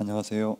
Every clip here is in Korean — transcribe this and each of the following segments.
안녕하세요.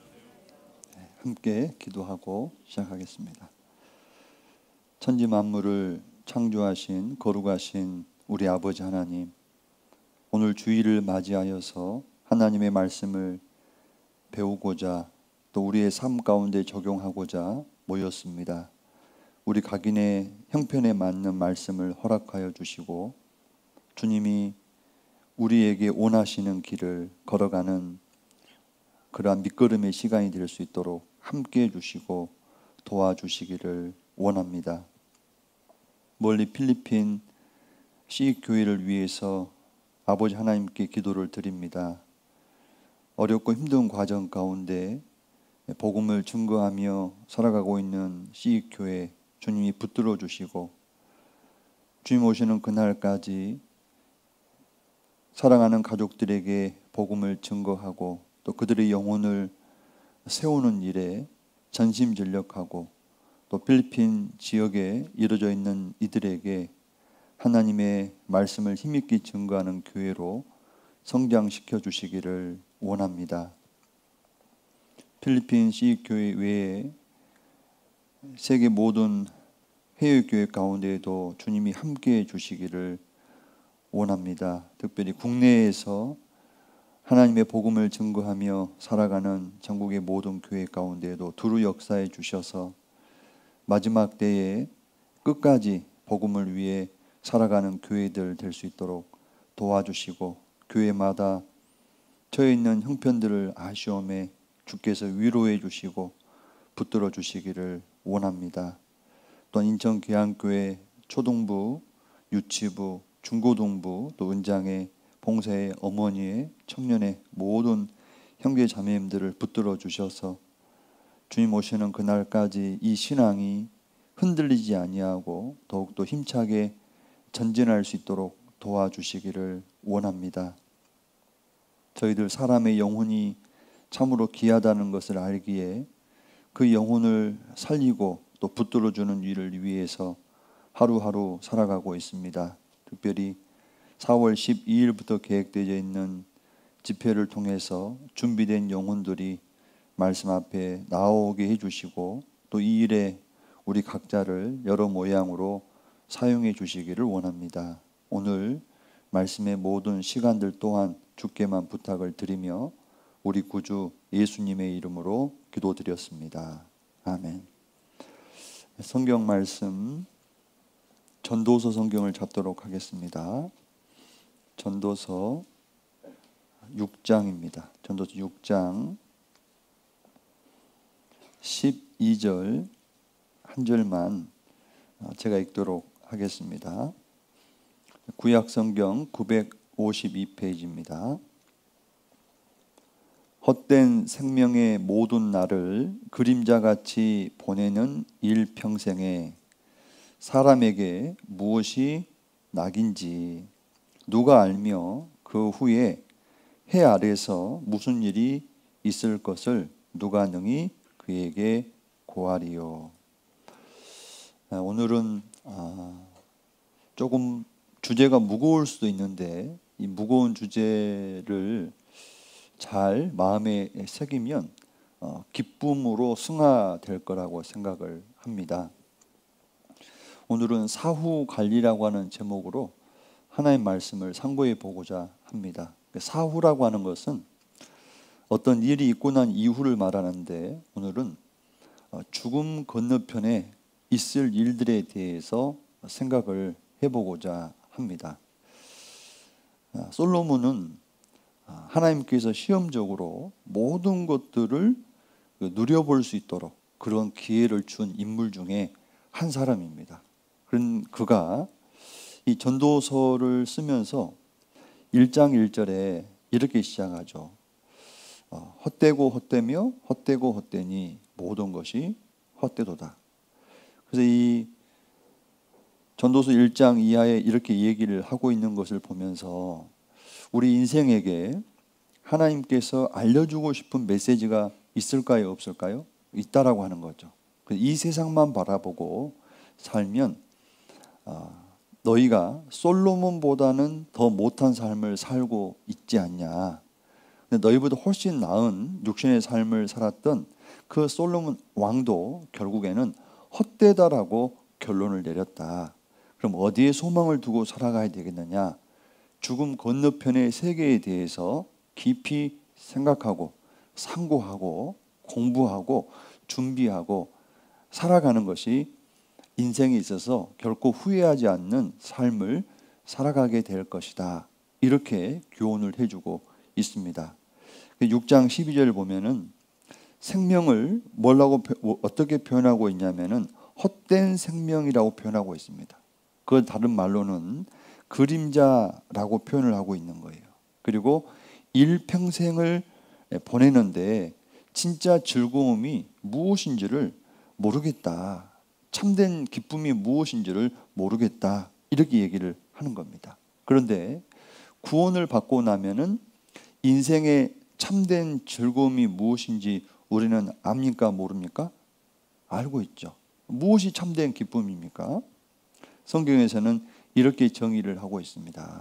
함께 기도하고 시작하겠습니다. 천지 만물을 창조하신 거룩하신 우리 아버지 하나님, 오늘 주일을 맞이하여서 하나님의 말씀을 배우고자 또 우리의 삶 가운데 적용하고자 모였습니다. 우리 각인의 형편에 맞는 말씀을 허락하여 주시고 주님이 우리에게 원하시는 길을 걸어가는 그러한 밑거름의 시간이 될 수 있도록 함께해 주시고 도와주시기를 원합니다. 멀리 필리핀 CE교회를 위해서 아버지 하나님께 기도를 드립니다. 어렵고 힘든 과정 가운데 복음을 증거하며 살아가고 있는 CE교회 주님이 붙들어 주시고 주님 오시는 그날까지 사랑하는 가족들에게 복음을 증거하고 또 그들의 영혼을 세우는 일에 전심전력하고 또 필리핀 지역에 이루어져 있는 이들에게 하나님의 말씀을 힘있게 증거하는 교회로 성장시켜 주시기를 원합니다. 필리핀 CE교회 외에 세계 모든 해외교회 가운데에도 주님이 함께해 주시기를 원합니다. 특별히 국내에서 하나님의 복음을 증거하며 살아가는 전국의 모든 교회 가운데에도 두루 역사해 주셔서 마지막 때에 끝까지 복음을 위해 살아가는 교회들 될 수 있도록 도와주시고 교회마다 처해 있는 형편들을 아쉬움에 주께서 위로해 주시고 붙들어 주시기를 원합니다. 또 인천계양교회 초등부, 유치부, 중고등부 또 은장의 봉사의 어머니의 청년의 모든 형제 자매님들을 붙들어 주셔서 주님 오시는 그날까지 이 신앙이 흔들리지 아니하고 더욱더 힘차게 전진할 수 있도록 도와주시기를 원합니다. 저희들 사람의 영혼이 참으로 귀하다는 것을 알기에 그 영혼을 살리고 또 붙들어주는 일을 위해서 하루하루 살아가고 있습니다. 특별히 4월 12일부터 계획되어 있는 집회를 통해서 준비된 영혼들이 말씀 앞에 나오게 해주시고 또 이 일에 우리 각자를 여러 모양으로 사용해 주시기를 원합니다. 오늘 말씀의 모든 시간들 또한 주께만 부탁을 드리며 우리 구주 예수님의 이름으로 기도드렸습니다. 아멘. 성경 말씀 전도서 성경을 잡도록 하겠습니다. 전도서 6장입니다. 전도서 6장 12절 한 절만 제가 읽도록 하겠습니다. 구약 성경 952페이지입니다. 헛된 생명의 모든 날을 그림자같이 보내는 일평생에 사람에게 무엇이 낙인지 누가 알며 그 후에 해 아래서 무슨 일이 있을 것을 누가 능히 그에게 고하리요. 오늘은 조금 주제가 무거울 수도 있는데 이 무거운 주제를 잘 마음에 새기면 기쁨으로 승화될 거라고 생각을 합니다. 오늘은 사후 관리라고 하는 제목으로 하나님의 말씀을 상고해 보고자 합니다. 사후라고 하는 것은 어떤 일이 있고 난 이후를 말하는데 오늘은 죽음 건너편에 있을 일들에 대해서 생각을 해보고자 합니다. 솔로몬은 하나님께서 시험적으로 모든 것들을 누려볼 수 있도록 그런 기회를 준 인물 중에 한 사람입니다. 그런 그가 이 전도서를 쓰면서 1장 1절에 이렇게 시작하죠. 헛되고 헛되며 헛되고 헛되니 모든 것이 헛되도다. 그래서 이 전도서 1장 이하에 이렇게 얘기를 하고 있는 것을 보면서 우리 인생에게 하나님께서 알려주고 싶은 메시지가 있을까요? 없을까요? 있다라고 하는 거죠. 이 세상만 바라보고 살면 너희가 솔로몬보다는 더 못한 삶을 살고 있지 않냐. 근데 너희보다 훨씬 나은 육신의 삶을 살았던 그 솔로몬 왕도 결국에는 헛되다라고 결론을 내렸다. 그럼 어디에 소망을 두고 살아가야 되겠느냐? 죽음 건너편의 세계에 대해서 깊이 생각하고 상고하고 공부하고 준비하고 살아가는 것이 인생에 있어서 결코 후회하지 않는 삶을 살아가게 될 것이다. 이렇게 교훈을 해주고 있습니다. 6장 12절 보면은 생명을 어떻게 표현하고 있냐면은 헛된 생명이라고 표현하고 있습니다. 그 다른 말로는 그림자라고 표현을 하고 있는 거예요. 그리고 일평생을 보내는데 진짜 즐거움이 무엇인지를 모르겠다. 참된 기쁨이 무엇인지를 모르겠다. 이렇게 얘기를 하는 겁니다. 그런데 구원을 받고 나면은 인생의 참된 즐거움이 무엇인지 우리는 압니까? 모릅니까? 알고 있죠. 무엇이 참된 기쁨입니까? 성경에서는 이렇게 정의를 하고 있습니다.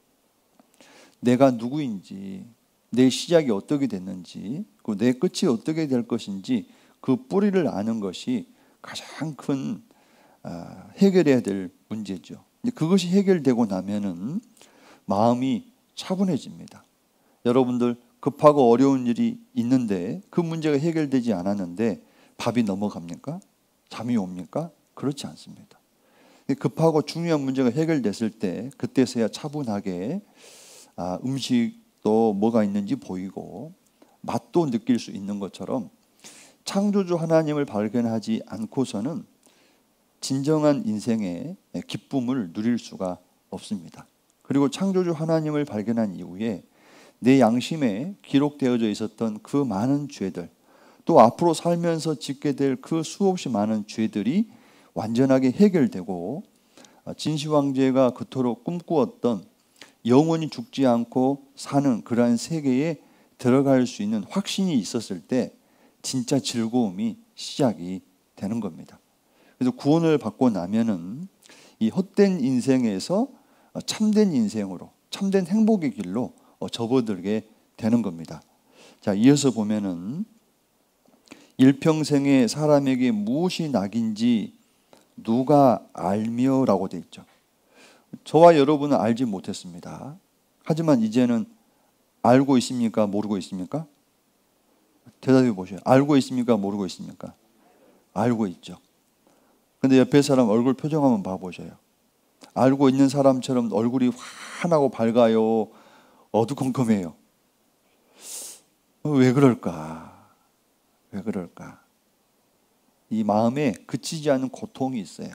내가 누구인지, 내 시작이 어떻게 됐는지, 내 끝이 어떻게 될 것인지 그 뿌리를 아는 것이 가장 큰 해결해야 될 문제죠. 그것이 해결되고 나면은 마음이 차분해집니다. 여러분들 급하고 어려운 일이 있는데 그 문제가 해결되지 않았는데 밥이 넘어갑니까? 잠이 옵니까? 그렇지 않습니다. 급하고 중요한 문제가 해결됐을 때 그때서야 차분하게 음식도 뭐가 있는지 보이고 맛도 느낄 수 있는 것처럼 창조주 하나님을 발견하지 않고서는 진정한 인생의 기쁨을 누릴 수가 없습니다. 그리고 창조주 하나님을 발견한 이후에 내 양심에 기록되어져 있었던 그 많은 죄들, 또 앞으로 살면서 짓게 될 그 수없이 많은 죄들이 완전하게 해결되고 진시황제가 그토록 꿈꾸었던 영원히 죽지 않고 사는 그러한 세계에 들어갈 수 있는 확신이 있었을 때 진짜 즐거움이 시작이 되는 겁니다. 그래서 구원을 받고 나면은 이 헛된 인생에서 참된 인생으로, 참된 행복의 길로 접어들게 되는 겁니다. 자, 이어서 보면은 일평생에 사람에게 무엇이 낙인지 누가 알며라고 되어 있죠. 저와 여러분은 알지 못했습니다. 하지만 이제는 알고 있습니까? 모르고 있습니까? 대답해 보세요. 알고 있습니까? 모르고 있습니까? 알고 있죠. 근데 옆에 사람 얼굴 표정 한번 봐보세요. 알고 있는 사람처럼 얼굴이 환하고 밝아요? 어두컴컴해요? 왜 그럴까? 왜 그럴까? 이 마음에 그치지 않는 고통이 있어요.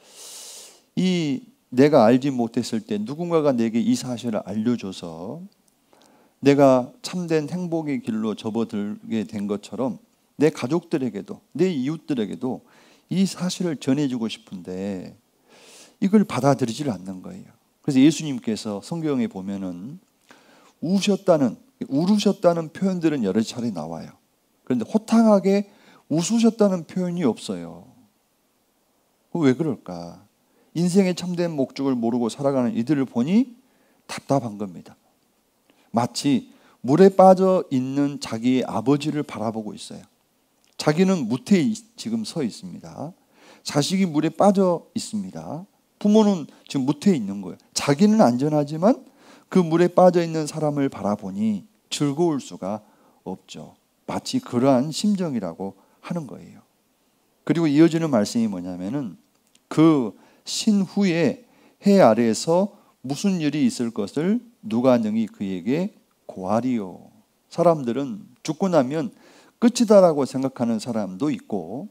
내가 알지 못했을 때 누군가가 내게 이 사실을 알려줘서 내가 참된 행복의 길로 접어들게 된 것처럼 내 가족들에게도 내 이웃들에게도 이 사실을 전해주고 싶은데 이걸 받아들이질 않는 거예요. 그래서 예수님께서 성경에 보면은 울으셨다는 표현들은 여러 차례 나와요. 그런데 호탕하게 웃으셨다는 표현이 없어요. 왜 그럴까? 인생의 참된 목적을 모르고 살아가는 이들을 보니 답답한 겁니다. 마치 물에 빠져 있는 자기의 아버지를 바라보고 있어요. 자기는 무태에 지금 서 있습니다. 자식이 물에 빠져 있습니다. 부모는 지금 무태에 있는 거예요. 자기는 안전하지만 그 물에 빠져 있는 사람을 바라보니 즐거울 수가 없죠. 마치 그러한 심정이라고 하는 거예요. 그리고 이어지는 말씀이 뭐냐면은 그 신후에 해 아래에서 무슨 일이 있을 것을 누가 능히 그에게 고하리요. 사람들은 죽고 나면 끝이다라고 생각하는 사람도 있고,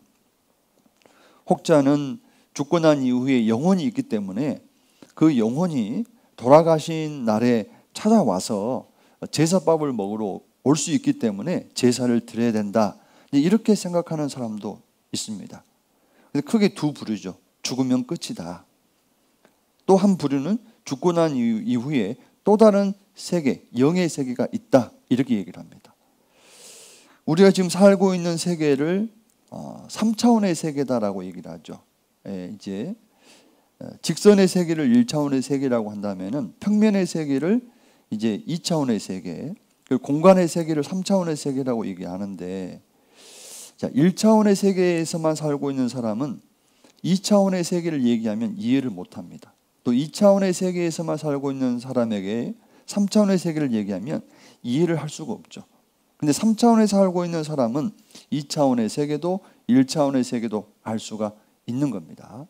혹자는 죽고 난 이후에 영혼이 있기 때문에 그 영혼이 돌아가신 날에 찾아와서 제사밥을 먹으러 올 수 있기 때문에 제사를 드려야 된다, 이렇게 생각하는 사람도 있습니다. 크게 두 부류죠. 죽으면 끝이다. 또 한 부류는 죽고 난 이후에 또 다른 세계, 영의 세계가 있다, 이렇게 얘기를 합니다. 우리가 지금 살고 있는 세계를 3차원의 세계다라고 얘기를 하죠. 이제 직선의 세계를 1차원의 세계라고 한다면은 평면의 세계를 이제 2차원의 세계, 그 공간의 세계를 3차원의 세계라고 얘기하는데, 자, 1차원의 세계에서만 살고 있는 사람은 2차원의 세계를 얘기하면 이해를 못합니다. 또 2차원의 세계에서만 살고 있는 사람에게 3차원의 세계를 얘기하면 이해를 할 수가 없죠. 근데 3차원에 살고 있는 사람은 2차원의 세계도 1차원의 세계도 알 수가 있는 겁니다.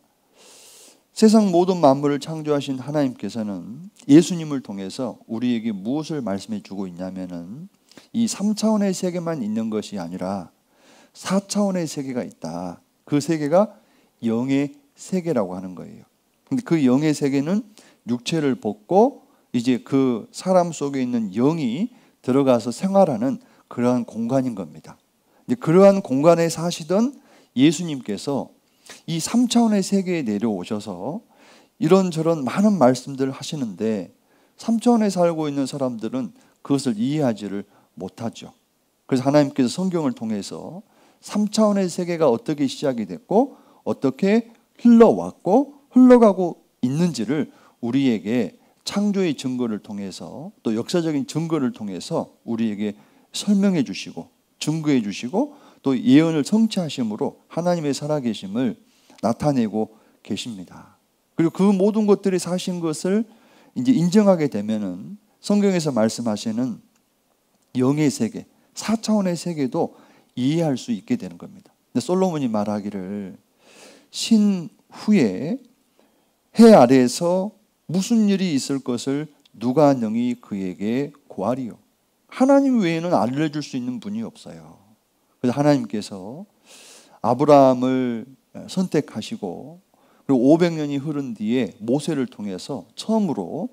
세상 모든 만물을 창조하신 하나님께서는 예수님을 통해서 우리에게 무엇을 말씀해 주고 있냐면은 이 3차원의 세계만 있는 것이 아니라 4차원의 세계가 있다. 그 세계가 영의 세계라고 하는 거예요. 근데 그 영의 세계는 육체를 벗고 이제 그 사람 속에 있는 영이 들어가서 생활하는 그러한 공간인 겁니다. 그러한 공간에 사시던 예수님께서 이 3차원의 세계에 내려오셔서 이런저런 많은 말씀들을 하시는데 3차원에 살고 있는 사람들은 그것을 이해하지를 못하죠. 그래서 하나님께서 성경을 통해서 3차원의 세계가 어떻게 시작이 됐고 어떻게 흘러왔고 흘러가고 있는지를 우리에게 창조의 증거를 통해서 또 역사적인 증거를 통해서 우리에게 설명해 주시고 증거해 주시고 또 예언을 성취하심으로 하나님의 살아계심을 나타내고 계십니다. 그리고 그 모든 것들이 사신 것을 이제 인정하게 되면은 성경에서 말씀하시는 영의 세계, 4차원의 세계도 이해할 수 있게 되는 겁니다. 근데 솔로몬이 말하기를 신 후에 해 아래에서 무슨 일이 있을 것을 누가 능히 그에게 고하리요. 하나님 외에는 알려줄 수 있는 분이 없어요. 그래서 하나님께서 아브라함을 선택하시고 그리고 500년이 흐른 뒤에 모세를 통해서 처음으로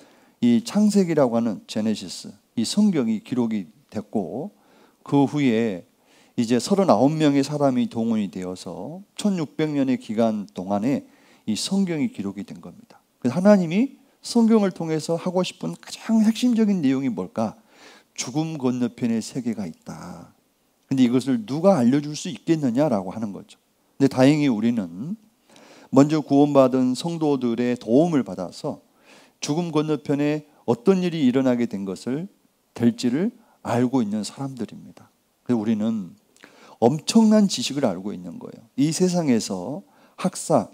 이 창세기라고 하는 제네시스, 이 성경이 기록이 됐고 그 후에 이제 39명의 사람이 동원이 되어서 1600년의 기간 동안에 이 성경이 기록이 된 겁니다. 그래서 하나님이 성경을 통해서 하고 싶은 가장 핵심적인 내용이 뭘까? 죽음 건너편의 세계가 있다. 근데 이것을 누가 알려줄 수 있겠느냐라고 하는 거죠. 근데 다행히 우리는 먼저 구원받은 성도들의 도움을 받아서 죽음 건너편에 어떤 일이 일어나게 된 것을 될지를 알고 있는 사람들입니다. 그래서 우리는 엄청난 지식을 알고 있는 거예요. 이 세상에서 학사,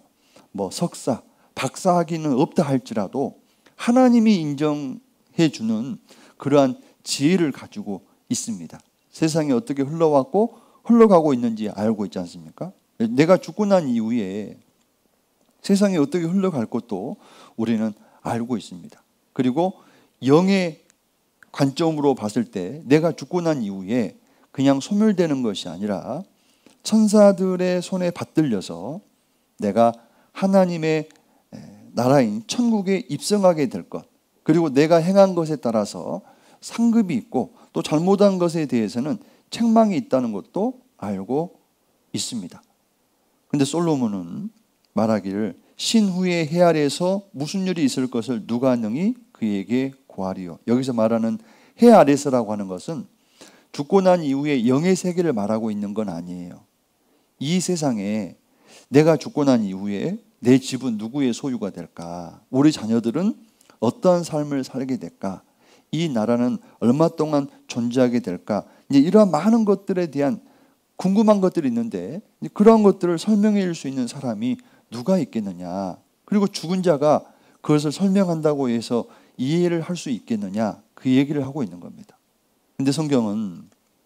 석사, 박사학위는 없다 할지라도 하나님이 인정해 주는 그러한 지혜를 가지고 있습니다. 세상이 어떻게 흘러왔고 흘러가고 있는지 알고 있지 않습니까? 내가 죽고 난 이후에 세상이 어떻게 흘러갈 것도 우리는 알고 있습니다. 그리고 영의 관점으로 봤을 때 내가 죽고 난 이후에 그냥 소멸되는 것이 아니라 천사들의 손에 받들려서 내가 하나님의 나라인 천국에 입성하게 될 것, 그리고 내가 행한 것에 따라서 상급이 있고 또 잘못한 것에 대해서는 책망이 있다는 것도 알고 있습니다. 근데 솔로몬은 말하기를 신 후에 해 아래에서 무슨 일이 있을 것을 누가 능히 그에게 고하리요. 여기서 말하는 해 아래서라고 하는 것은 죽고 난 이후에 영의 세계를 말하고 있는 건 아니에요. 이 세상에 내가 죽고 난 이후에 내 집은 누구의 소유가 될까? 우리 자녀들은 어떠한 삶을 살게 될까? 이 나라는 얼마 동안 존재하게 될까? 이제 이러한 많은 것들에 대한 궁금한 것들이 있는데 그러한 것들을 설명해 줄 수 있는 사람이 누가 있겠느냐? 그리고 죽은 자가 그것을 설명한다고 해서 이해를 할 수 있겠느냐? 그 얘기를 하고 있는 겁니다. 근데 성경은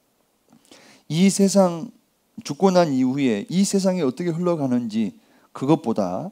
이 세상 죽고 난 이후에 이 세상이 어떻게 흘러가는지 그것보다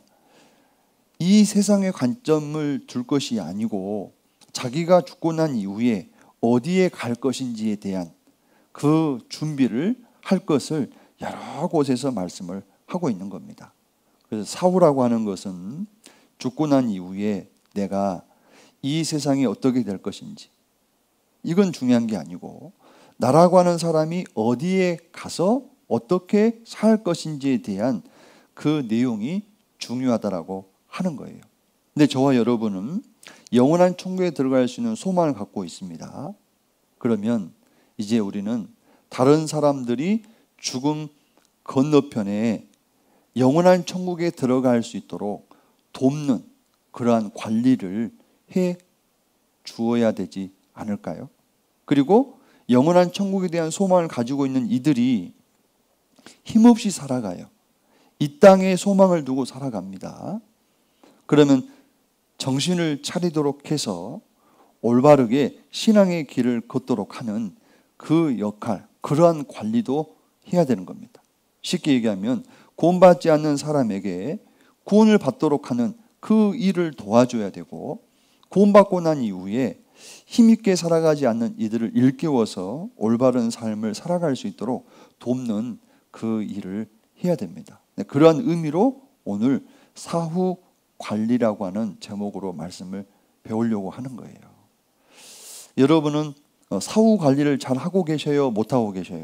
이 세상의 관점을 둘 것이 아니고 자기가 죽고 난 이후에 어디에 갈 것인지에 대한 그 준비를 할 것을 여러 곳에서 말씀을 하고 있는 겁니다. 그래서 사후라고 하는 것은 죽고 난 이후에 내가 이 세상이 어떻게 될 것인지 이건 중요한 게 아니고 나라고 하는 사람이 어디에 가서 어떻게 살 것인지에 대한 그 내용이 중요하다라고 하는 거예요. 근데 저와 여러분은 영원한 천국에 들어갈 수 있는 소망을 갖고 있습니다. 그러면 이제 우리는 다른 사람들이 죽음 건너편에 영원한 천국에 들어갈 수 있도록 돕는 그러한 관리를 해 주어야 되지 않을까요? 그리고 영원한 천국에 대한 소망을 가지고 있는 이들이 힘없이 살아가요. 이 땅에 소망을 두고 살아갑니다. 그러면 정신을 차리도록 해서 올바르게 신앙의 길을 걷도록 하는 그 역할, 그러한 관리도 해야 되는 겁니다. 쉽게 얘기하면 구원받지 않는 사람에게 구원을 받도록 하는 그 일을 도와줘야 되고, 구원받고 난 이후에 힘있게 살아가지 않는 이들을 일깨워서 올바른 삶을 살아갈 수 있도록 돕는 그 일을 해야 됩니다. 그러한 의미로 오늘 사후 관리라고 하는 제목으로 말씀을 배우려고 하는 거예요. 여러분은 사후 관리를 잘 하고 계셔요? 못하고 계셔요?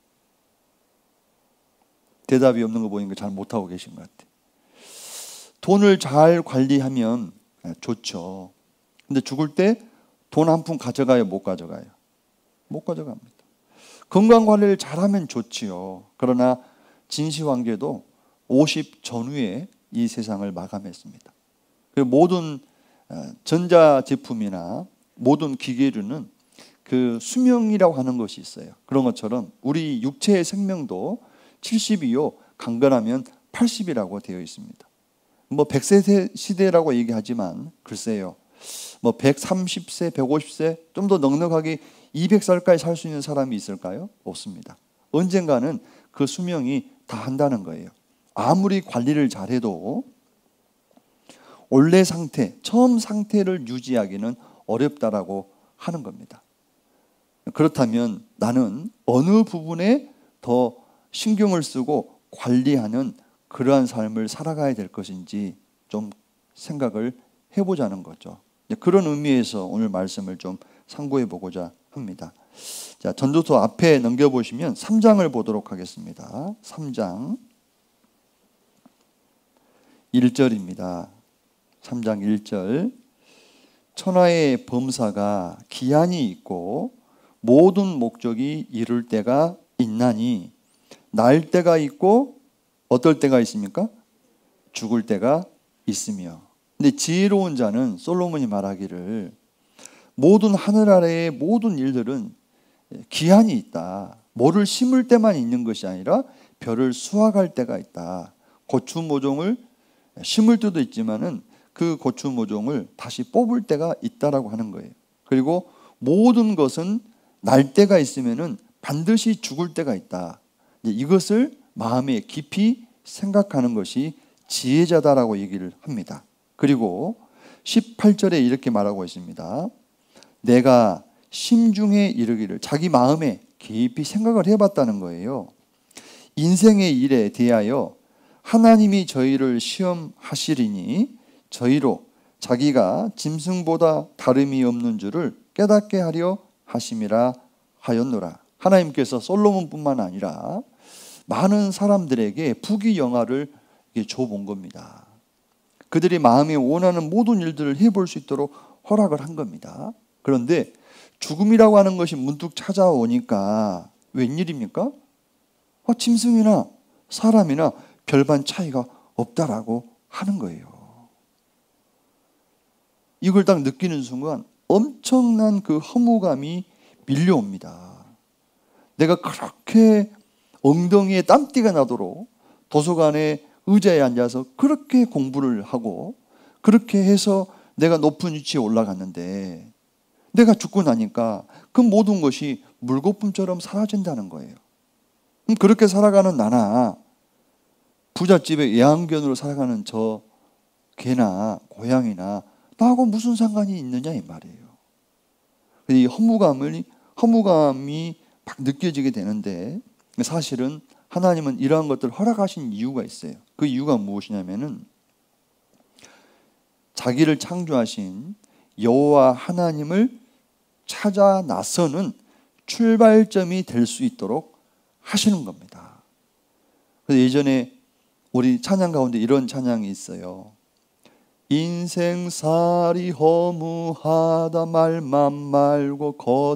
대답이 없는 거 보니까 잘 못하고 계신 것 같아요. 돈을 잘 관리하면 좋죠. 근데 죽을 때 돈 한 푼 가져가요? 못 가져가요? 못 가져갑니다. 건강 관리를 잘하면 좋지요. 그러나 진시황제도 50 전후에 이 세상을 마감했습니다. 모든 전자제품이나 모든 기계류는 그 수명이라고 하는 것이 있어요. 그런 것처럼 우리 육체의 생명도 70이요, 강건하면 80이라고 되어 있습니다. 뭐 100세 시대라고 얘기하지만 글쎄요, 뭐 130세, 150세, 좀 더 넉넉하게 200살까지 살 수 있는 사람이 있을까요? 없습니다. 언젠가는 그 수명이 다 한다는 거예요. 아무리 관리를 잘해도 원래 상태, 처음 상태를 유지하기는 어렵다라고 하는 겁니다. 그렇다면 나는 어느 부분에 더 신경을 쓰고 관리하는 그러한 삶을 살아가야 될 것인지 좀 생각을 해보자는 거죠. 그런 의미에서 오늘 말씀을 좀 상고해 보고자 합니다. 자, 전도서 앞에 넘겨보시면 3장을 보도록 하겠습니다. 3장 1절입니다. 3장 1절. 천하의 범사가 기한이 있고 모든 목적이 이룰 때가 있나니 날 때가 있고 어떨 때가 있습니까? 죽을 때가 있으며. 근데 지혜로운 자는 솔로몬이 말하기를 모든 하늘 아래의 모든 일들은 기한이 있다. 뭐를 심을 때만 있는 것이 아니라 별을 수확할 때가 있다. 고추 모종을 심을 때도 있지만은 그 고추 모종을 다시 뽑을 때가 있다라고 하는 거예요. 그리고 모든 것은 날 때가 있으면은 반드시 죽을 때가 있다. 이것을 마음에 깊이 생각하는 것이 지혜자다라고 얘기를 합니다. 그리고 18절에 이렇게 말하고 있습니다. 내가 심중에 이르기를, 자기 마음에 깊이 생각을 해봤다는 거예요. 인생의 일에 대하여 하나님이 저희를 시험하시리니 저희로 자기가 짐승보다 다름이 없는 줄을 깨닫게 하려 하심이라 하였노라. 하나님께서 솔로몬뿐만 아니라 많은 사람들에게 부귀영화를 줘본 겁니다. 그들이 마음에 원하는 모든 일들을 해볼 수 있도록 허락을 한 겁니다. 그런데 죽음이라고 하는 것이 문득 찾아오니까 웬일입니까? 짐승이나 사람이나 별반 차이가 없다라고 하는 거예요. 이걸 딱 느끼는 순간 엄청난 그 허무감이 밀려옵니다. 내가 그렇게 엉덩이에 땀띠가 나도록 도서관에 의자에 앉아서 그렇게 공부를 하고 그렇게 해서 내가 높은 위치에 올라갔는데 내가 죽고 나니까 그 모든 것이 물거품처럼 사라진다는 거예요. 그렇게 살아가는 나나 부잣집의 애완견으로 살아가는 저 개나 고양이나 나하고 무슨 상관이 있느냐 이 말이에요. 이 허무감이 막 느껴지게 되는데 사실은 하나님은 이러한 것들을 허락하신 이유가 있어요. 그 이유가 무엇이냐면은 자기를 창조하신 여호와 하나님을 찾아 나서는 출발점이 될 수 있도록 하시는 겁니다. 그래서 예전에 우리 찬양 가운데 이런 찬양이 있어요. 인생살이 허무하다 말만 말고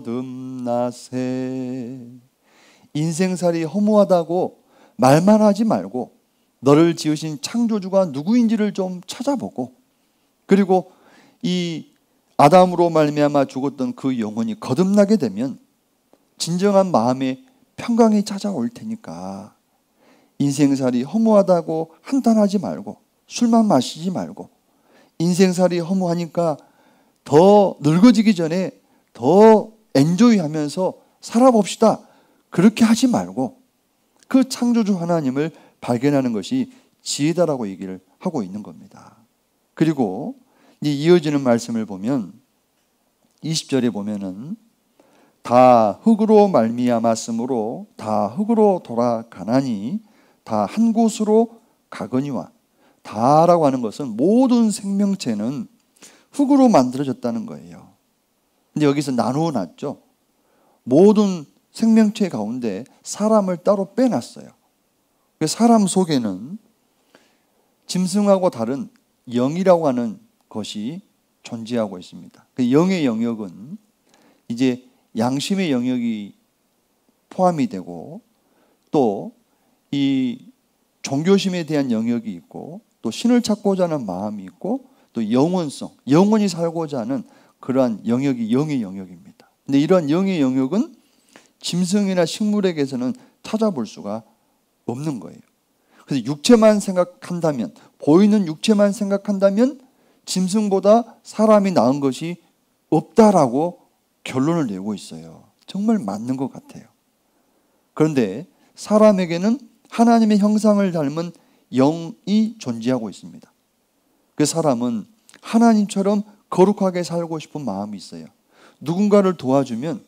거듭나세. 인생살이 허무하다고 말만 하지 말고 너를 지으신 창조주가 누구인지를 좀 찾아보고, 그리고 이 아담으로 말미암아 죽었던 그 영혼이 거듭나게 되면 진정한 마음의 평강이 찾아올 테니까 인생살이 허무하다고 한탄하지 말고 술만 마시지 말고 인생살이 허무하니까 더 늙어지기 전에 더 엔조이하면서 살아봅시다. 그렇게 하지 말고 그 창조주 하나님을 발견하는 것이 지혜다라고 얘기를 하고 있는 겁니다. 그리고 이어지는 말씀을 보면 20절에 보면은 다 흙으로 말미암았으므로 다 흙으로 돌아가나니 다 한 곳으로 가거니와 다라고 하는 것은 모든 생명체는 흙으로 만들어졌다는 거예요. 근데 여기서 나누어 놨죠. 모든 생명체 가운데 사람을 따로 빼놨어요. 사람 속에는 짐승하고 다른 영이라고 하는 것이 존재하고 있습니다. 그 영의 영역은 이제 양심의 영역이 포함이 되고 또 이 종교심에 대한 영역이 있고 또 신을 찾고자 하는 마음이 있고 또 영원성, 영원히 살고자 하는 그러한 영역이 영의 영역입니다. 근데 이러한 영의 영역은 짐승이나 식물에게서는 찾아볼 수가 없는 거예요. 그래서 육체만 생각한다면, 보이는 육체만 생각한다면 짐승보다 사람이 나은 것이 없다라고 결론을 내고 있어요. 정말 맞는 것 같아요. 그런데 사람에게는 하나님의 형상을 닮은 영이 존재하고 있습니다. 그 사람은 하나님처럼 거룩하게 살고 싶은 마음이 있어요. 누군가를 도와주면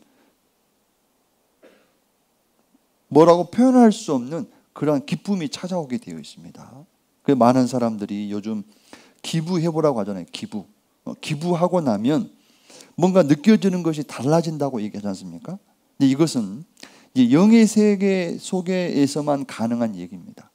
뭐라고 표현할 수 없는 그러한 기쁨이 찾아오게 되어 있습니다. 그 많은 사람들이 요즘 기부해보라고 하잖아요. 기부하고 나면 뭔가 느껴지는 것이 달라진다고 얘기하지 않습니까? 근데 이것은 영의 세계 속에서만 가능한 얘기입니다.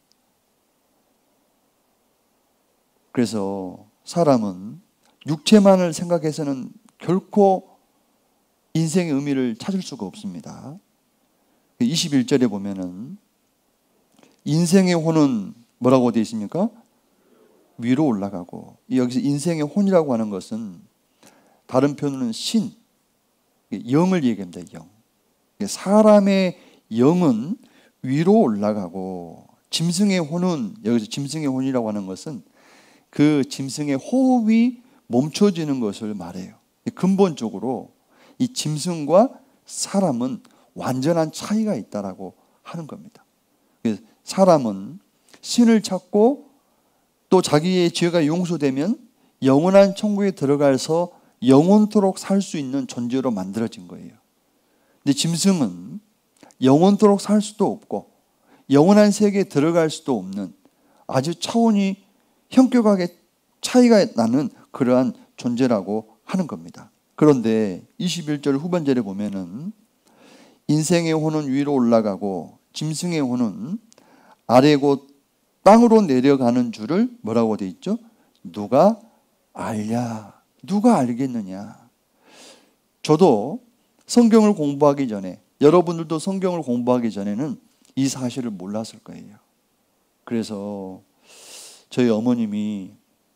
그래서 사람은 육체만을 생각해서는 결코 인생의 의미를 찾을 수가 없습니다. 21절에 보면은 인생의 혼은 뭐라고 되어 있습니까? 위로 올라가고, 여기서 인생의 혼이라고 하는 것은 다른 표현으로는 신, 영을 얘기합니다. 영. 사람의 영은 위로 올라가고 짐승의 혼은, 여기서 짐승의 혼이라고 하는 것은 그 짐승의 호흡이 멈춰지는 것을 말해요. 근본적으로 이 짐승과 사람은 완전한 차이가 있다라고 하는 겁니다. 사람은 신을 찾고 또 자기의 죄가 용서되면 영원한 천국에 들어가서 영원토록 살 수 있는 존재로 만들어진 거예요. 근데 짐승은 영원토록 살 수도 없고 영원한 세계에 들어갈 수도 없는 아주 차원이 현격하게 차이가 나는 그러한 존재라고 하는 겁니다. 그런데 21절 후반절에 보면은 인생의 혼은 위로 올라가고 짐승의 혼은 아래 곧 땅으로 내려가는 줄을 뭐라고 되어 있죠? 누가 알랴? 누가 알겠느냐? 저도 성경을 공부하기 전에, 여러분들도 성경을 공부하기 전에는 이 사실을 몰랐을 거예요. 그래서 저희 어머님이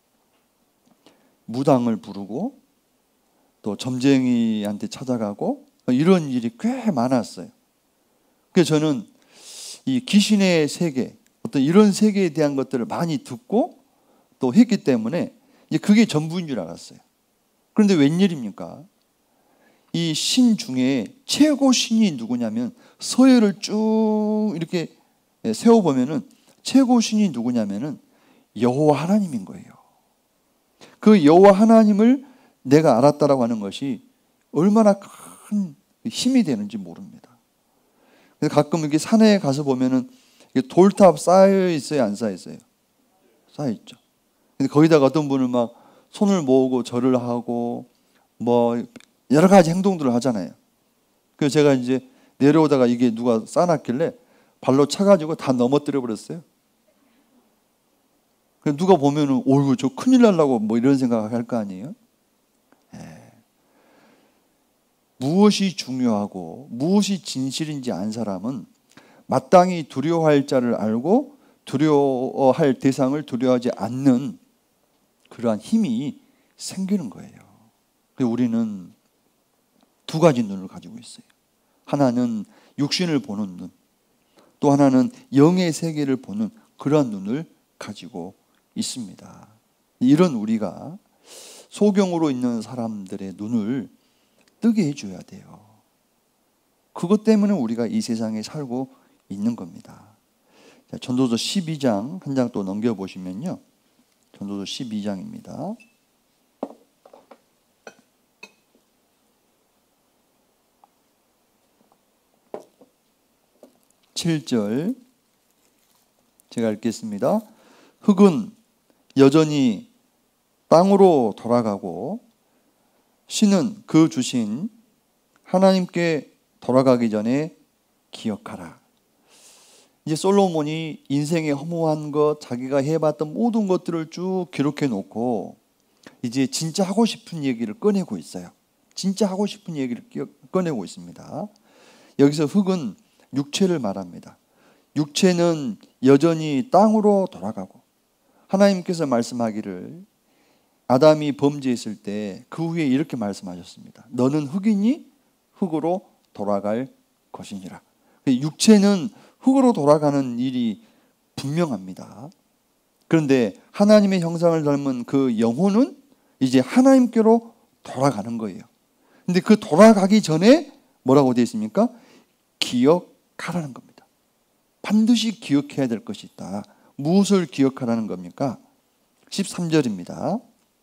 무당을 부르고 또 점쟁이한테 찾아가고 이런 일이 꽤 많았어요. 그래서 저는 이 귀신의 세계, 어떤 이런 세계에 대한 것들을 많이 듣고 또 했기 때문에 이제 그게 전부인 줄 알았어요. 그런데 웬일입니까? 이 신 중에 최고 신이 누구냐면, 서예를 쭉 이렇게 세워보면은 최고 신이 누구냐면은 여호와 하나님인 거예요. 그 여호와 하나님을 내가 알았다라고 하는 것이 얼마나 큰 힘이 되는지 모릅니다. 그래서 가끔 이렇게 산에 가서 보면은 돌탑 쌓여 있어요, 안 쌓여 있어요? 쌓여 있죠. 근데 거기다가 어떤 분은 막 손을 모으고 절을 하고 뭐 여러 가지 행동들을 하잖아요. 그래서 제가 이제 내려오다가 이게 누가 쌓아놨길래 발로 차가지고 다 넘어뜨려 버렸어요. 누가 보면은 어이구 저 큰일 날라고 뭐 이런 생각할 거 아니에요? 무엇이 중요하고 무엇이 진실인지 안 사람은 마땅히 두려워할 자를 알고 두려워할 대상을 두려워하지 않는 그러한 힘이 생기는 거예요. 우리는 두 가지 눈을 가지고 있어요. 하나는 육신을 보는 눈, 또 하나는 영의 세계를 보는 그러한 눈을 가지고 있습니다. 이런 우리가 소경으로 있는 사람들의 눈을 뜨게 해줘야 돼요. 그것 때문에 우리가 이 세상에 살고 있는 겁니다. 자, 전도서 12장 한 장 또 넘겨보시면요. 전도서 12장입니다. 7절 제가 읽겠습니다. 흙은 여전히 땅으로 돌아가고 신은 그 주신 하나님께 돌아가기 전에 기억하라. 이제 솔로몬이 인생의 허무한 것, 자기가 해봤던 모든 것들을 쭉 기록해 놓고 이제 진짜 하고 싶은 얘기를 꺼내고 있어요. 진짜 하고 싶은 얘기를 꺼내고 있습니다. 여기서 흙은 육체를 말합니다. 육체는 여전히 땅으로 돌아가고, 하나님께서 말씀하기를 아담이 범죄했을 때 그 후에 이렇게 말씀하셨습니다. 너는 흙이니 흙으로 돌아갈 것이니라. 육체는 흙으로 돌아가는 일이 분명합니다. 그런데 하나님의 형상을 닮은 그 영혼은 이제 하나님께로 돌아가는 거예요. 근데 그 돌아가기 전에 뭐라고 되어 있습니까? 기억하라는 겁니다. 반드시 기억해야 될 것이 있다. 무엇을 기억하라는 겁니까? 13절입니다.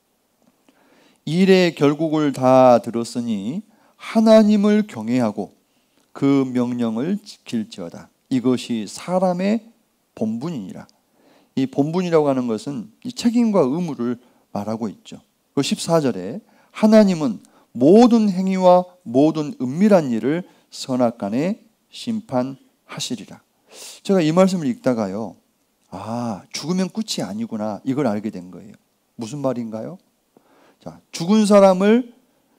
일의 결국을 다 들었으니 하나님을 경외하고 그 명령을 지킬지어다. 이것이 사람의 본분이니라. 이 본분이라고 하는 것은 이 책임과 의무를 말하고 있죠. 그 14절에 하나님은 모든 행위와 모든 은밀한 일을 선악간에 심판하시리라. 제가 이 말씀을 읽다가요, 죽으면 끝이 아니구나, 이걸 알게 된 거예요. 무슨 말인가요? 자, 죽은 사람을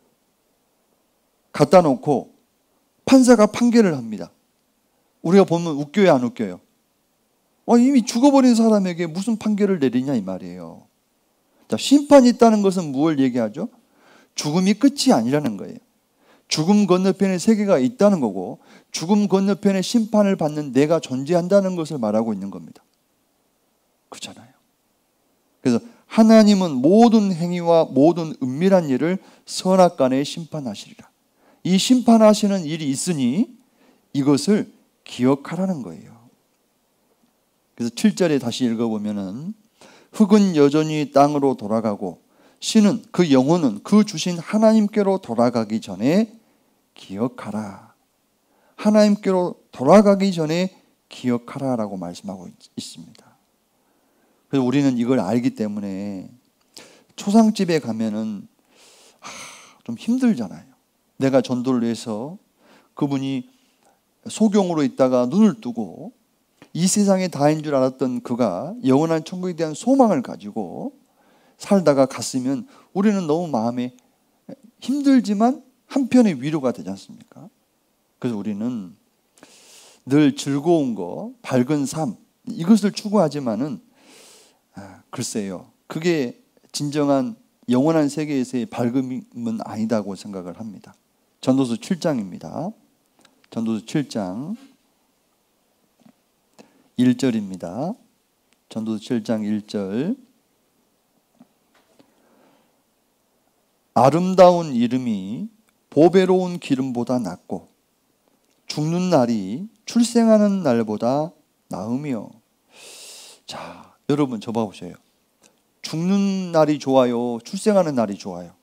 갖다 놓고 판사가 판결을 합니다. 우리가 보면 웃겨요, 안 웃겨요? 이미 죽어버린 사람에게 무슨 판결을 내리냐 이 말이에요. 자, 심판이 있다는 것은 무엇을 얘기하죠? 죽음이 끝이 아니라는 거예요. 죽음 건너편에 세계가 있다는 거고, 죽음 건너편에 심판을 받는 내가 존재한다는 것을 말하고 있는 겁니다. 그렇잖아요. 그래서 하나님은 모든 행위와 모든 은밀한 일을 선악간에 심판하시리라. 이 심판하시는 일이 있으니 이것을 기억하라는 거예요. 그래서 7절에 다시 읽어보면은 흙은 여전히 땅으로 돌아가고 신은, 그 영혼은 그 주신 하나님께로 돌아가기 전에 기억하라. 하나님께로 돌아가기 전에 기억하라라고 말씀하고 있습니다. 그래서 우리는 이걸 알기 때문에 초상집에 가면은 좀 힘들잖아요. 내가 전도를 해서 그분이 소경으로 있다가 눈을 뜨고 이 세상에 다인 줄 알았던 그가 영원한 천국에 대한 소망을 가지고 살다가 갔으면 우리는 너무 마음에 힘들지만 한편의 위로가 되지 않습니까? 그래서 우리는 늘 즐거운 거, 밝은 삶, 이것을 추구하지만은 글쎄요, 그게 진정한 영원한 세계에서의 밝음은 아니다고 생각을 합니다. 전도서 7장입니다. 전도서 7장 1절입니다. 전도서 7장 1절. 아름다운 이름이 보배로운 기름보다 낫고 죽는 날이 출생하는 날보다 나으며. 자, 여러분 저 봐보세요. 죽는 날이 좋아요? 출생하는 날이 좋아요?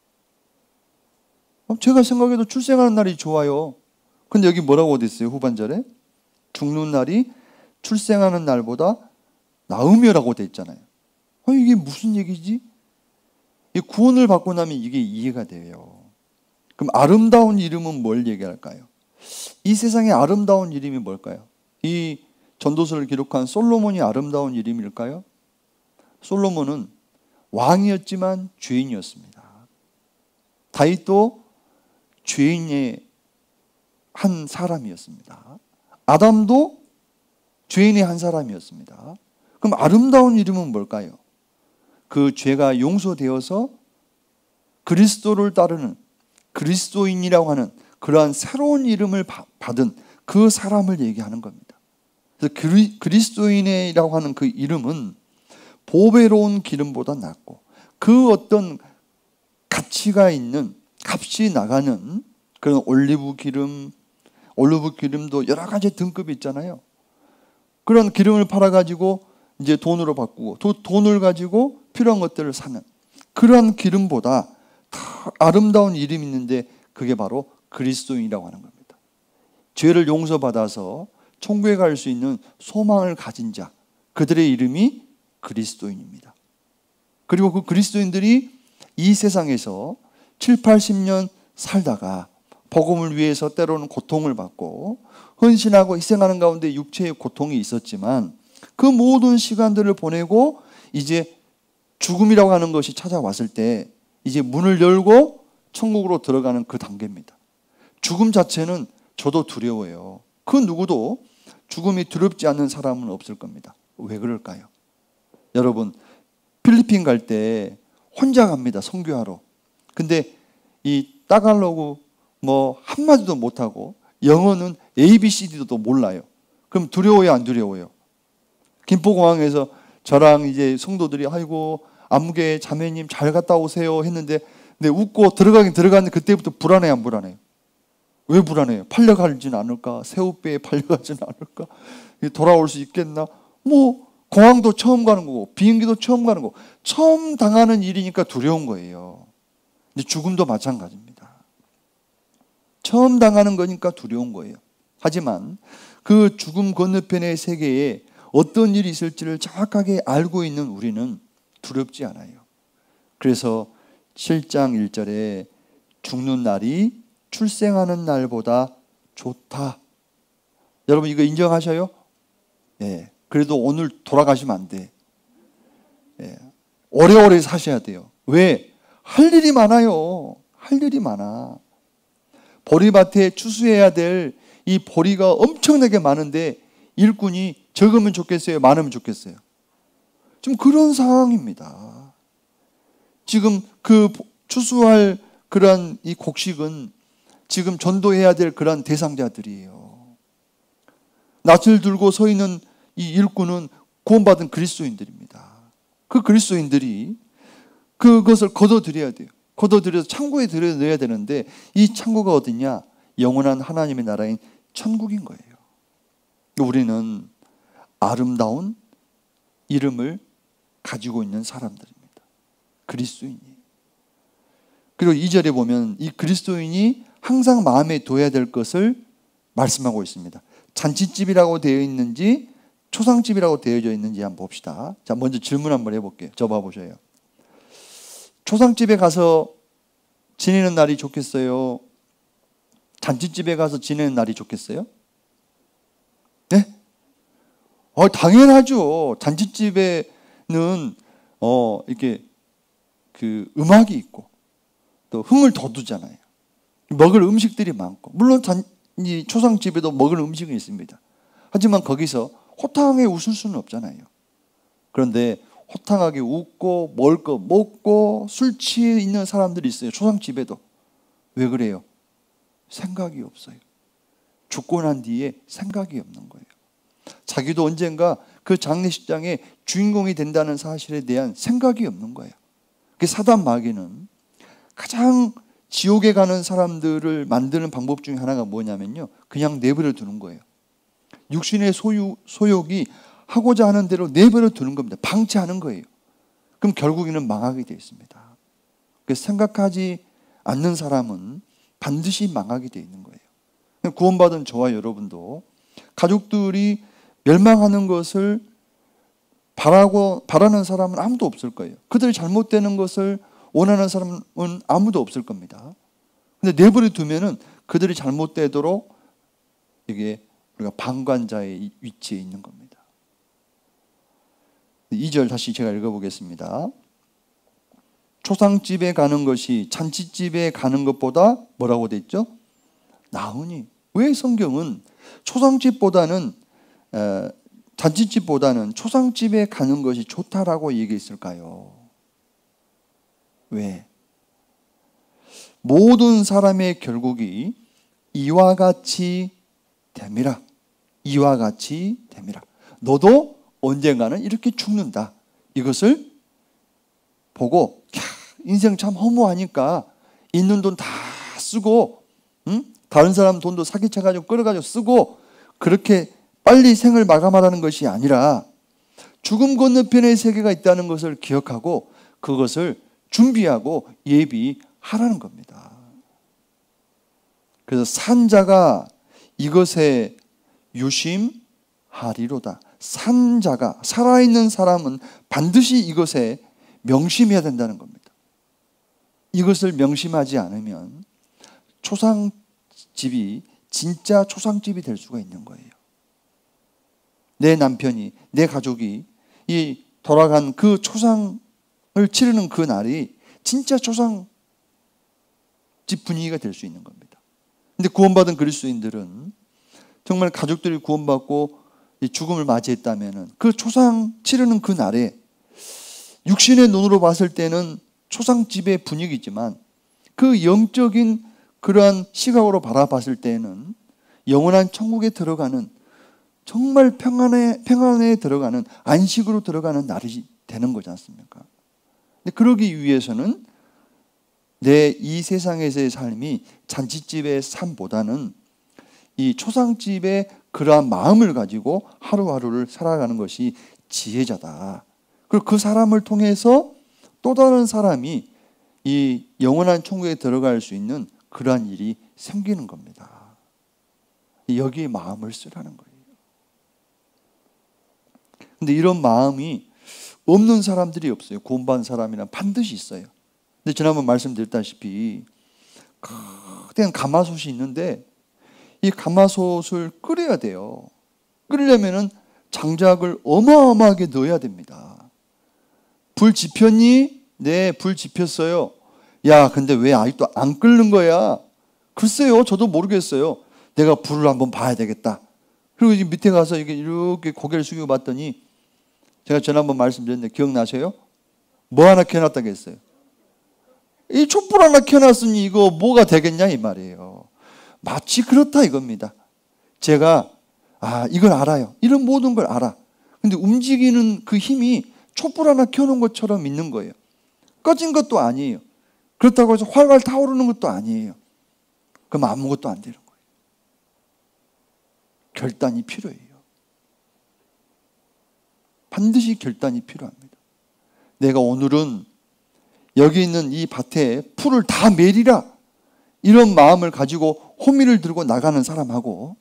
제가 생각해도 출생하는 날이 좋아요. 근데 여기 뭐라고 돼 있어요? 후반절에 죽는 날이 출생하는 날보다 나으며라고 돼 있잖아요. 이게 무슨 얘기지? 이 구원을 받고 나면 이게 이해가 돼요. 그럼 아름다운 이름은 뭘 얘기할까요? 이 세상의 아름다운 이름이 뭘까요? 이 전도서를 기록한 솔로몬이 아름다운 이름일까요? 솔로몬은 왕이었지만 죄인이었습니다. 다윗도 죄인의 한 사람이었습니다. 아담도 죄인의 한 사람이었습니다. 그럼 아름다운 이름은 뭘까요? 그 죄가 용서되어서 그리스도를 따르는 그리스도인이라고 하는 그러한 새로운 이름을 받은 그 사람을 얘기하는 겁니다. 그래서 그리스도인이라고 하는 그 이름은 보배로운 기름보다 낫고 그 어떤 가치가 있는 값이 나가는 그런 올리브 기름도 여러 가지 등급이 있잖아요. 그런 기름을 팔아가지고 이제 돈으로 바꾸고 또 돈을 가지고 필요한 것들을 사는 그런 기름보다 더 아름다운 이름이 있는데 그게 바로 그리스도인이라고 하는 겁니다. 죄를 용서받아서 천국에 갈 수 있는 소망을 가진 자, 그들의 이름이 그리스도인입니다. 그리고 그 그리스도인들이 이 세상에서 7, 80년 살다가 복음을 위해서 때로는 고통을 받고 헌신하고 희생하는 가운데 육체의 고통이 있었지만 그 모든 시간들을 보내고 이제 죽음이라고 하는 것이 찾아왔을 때 이제 문을 열고 천국으로 들어가는 그 단계입니다. 죽음 자체는 저도 두려워요. 그 누구도 죽음이 두렵지 않는 사람은 없을 겁니다. 왜 그럴까요? 여러분, 필리핀 갈 때 혼자 갑니다. 선교하러. 근데 이 따갈로그 한마디도 못하고 영어는 ABCD도 몰라요. 그럼 두려워요, 안 두려워요? 김포공항에서 저랑 이제 성도들이 아이고 안무개 자매님 잘 갔다 오세요 했는데 웃고 들어가긴 들어갔는데 그때부터 불안해요, 안 불안해요? 왜 불안해요? 팔려가진 않을까? 새우배에 팔려가진 않을까? 돌아올 수 있겠나? 공항도 처음 가는 거고 비행기도 처음 가는 거고 처음 당하는 일이니까 두려운 거예요. 근데 죽음도 마찬가지입니다. 처음 당하는 거니까 두려운 거예요. 하지만 그 죽음 건너편의 세계에 어떤 일이 있을지를 정확하게 알고 있는 우리는 두렵지 않아요. 그래서 7장 1절에 죽는 날이 출생하는 날보다 좋다. 여러분 이거 인정하셔요? 예. 그래도 오늘 돌아가시면 안 돼. 예. 오래오래 사셔야 돼요. 왜? 할 일이 많아요. 할 일이 많아. 보리밭에 추수해야 될 이 보리가 엄청나게 많은데 일꾼이 적으면 좋겠어요? 많으면 좋겠어요? 지금 그런 상황입니다. 지금 그 추수할 그런 이 곡식은 지금 전도해야 될 그런 대상자들이에요. 낯을 들고 서 있는 이 일꾼은 구원받은 그리스도인들입니다. 그 그리스도인들이 그것을 거둬들여야 돼요. 거둬들여서 창고에 들여넣어야 되는데 이 창고가 어디냐? 영원한 하나님의 나라인 천국인 거예요. 우리는 아름다운 이름을 가지고 있는 사람들입니다. 그리스도인이. 그리고 2절에 보면 이 그리스도인이 항상 마음에 둬야 될 것을 말씀하고 있습니다. 잔치집이라고 되어 있는지 초상집이라고 되어져 있는지 한번 봅시다. 자, 먼저 질문 한번 해볼게요. 저 봐보셔요. 초상집에 가서 지내는 날이 좋겠어요? 잔치집에 가서 지내는 날이 좋겠어요? 네? 당연하죠. 잔치집에는 이렇게 그 음악이 있고 또 흥을 돋우잖아요. 먹을 음식들이 많고 물론 이 초상집에도 먹을 음식이 있습니다. 하지만 거기서 호탕하게 웃을 수는 없잖아요. 그런데 호탕하게 웃고 먹을 거 먹고 술 취해 있는 사람들이 있어요. 초상집에도. 왜 그래요? 생각이 없어요. 죽고 난 뒤에 생각이 없는 거예요. 자기도 언젠가 그 장례식장의 주인공이 된다는 사실에 대한 생각이 없는 거예요. 그 사단 마귀는 가장 지옥에 가는 사람들을 만드는 방법 중에 하나가 뭐냐면요, 그냥 내버려 두는 거예요. 육신의 소욕이 하고자 하는 대로 내버려 두는 겁니다. 방치하는 거예요. 그럼 결국에는 망하게 되어 있습니다. 생각하지 않는 사람은 반드시 망하게 되어 있는 거예요. 구원받은 저와 여러분도 가족들이 멸망하는 것을 바라는 사람은 아무도 없을 거예요. 그들이 잘못되는 것을 원하는 사람은 아무도 없을 겁니다. 근데 내버려 두면은 그들이 잘못되도록 이게 우리가 방관자의 위치에 있는 겁니다. 2절 다시 제가 읽어보겠습니다. 초상집에 가는 것이 잔치집에 가는 것보다 뭐라고 돼 있죠? 나으니. 왜 성경은 초상집보다는 잔치집보다는 초상집에 가는 것이 좋다라고 얘기했을까요? 왜? 모든 사람의 결국이 이와 같이 됨이라. 이와 같이 됨이라. 너도 언젠가는 이렇게 죽는다. 이것을 보고 인생 참 허무하니까 있는 돈 다 쓰고 다른 사람 돈도 사기쳐가지고 끌어가지고 쓰고 그렇게 빨리 생을 마감하라는 것이 아니라 죽음 건너편의 세계가 있다는 것을 기억하고 그것을 준비하고 예비하라는 겁니다. 그래서 산자가 이것에 유심하리로다. 산자가, 살아있는 사람은 반드시 이것에 명심해야 된다는 겁니다. 이것을 명심하지 않으면 초상집이 진짜 초상집이 될 수가 있는 거예요. 내 남편이, 내 가족이 이 돌아간 그 초상을 치르는 그 날이 진짜 초상집 분위기가 될 수 있는 겁니다. 근데 구원받은 그리스도인들은 정말 가족들이 구원받고 죽음을 맞이했다면 그 초상 치르는 그 날에 육신의 눈으로 봤을 때는 초상집의 분위기지만 그 영적인 그러한 시각으로 바라봤을 때는 영원한 천국에 들어가는 정말 평안에 들어가는 안식으로 들어가는 날이 되는 거지 않습니까? 근데 그러기 위해서는 내 이 세상에서의 삶이 잔치집의 삶보다는 이 초상집의 그러한 마음을 가지고 하루하루를 살아가는 것이 지혜자다. 그리고 그 사람을 통해서 또 다른 사람이 이 영원한 천국에 들어갈 수 있는 그러한 일이 생기는 겁니다. 여기에 마음을 쓰라는 거예요. 근데 이런 마음이 없는 사람들이 없어요. 구원받은 사람이란 반드시 있어요. 근데 지난번 말씀드렸다시피 거대한 가마솥이 있는데 이 가마솥을 끓여야 돼요. 끓이려면은 장작을 어마어마하게 넣어야 됩니다. 불 지폈니? 네, 불 지폈어요. 야, 근데 왜 아직도 안 끓는 거야? 글쎄요, 저도 모르겠어요. 내가 불을 한번 봐야 되겠다. 그리고 이 밑에 가서 이렇게 고개를 숙이고 봤더니 제가 지난번 말씀드렸는데 기억나세요? 뭐 하나 켜놨다고 했어요. 이 촛불 하나 켜놨으니 이거 뭐가 되겠냐 이 말이에요. 마치 그렇다 이겁니다. 제가 이걸 알아요. 이런 모든 걸 알아. 근데 움직이는 그 힘이 촛불 하나 켜놓은 것처럼 있는 거예요. 꺼진 것도 아니에요. 그렇다고 해서 활활 타오르는 것도 아니에요. 그럼 아무것도 안 되는 거예요. 결단이 필요해요. 반드시 결단이 필요합니다. 내가 오늘은 여기 있는 이 밭에 풀을 다 매리라 이런 마음을 가지고 호미를 들고 나가는 사람하고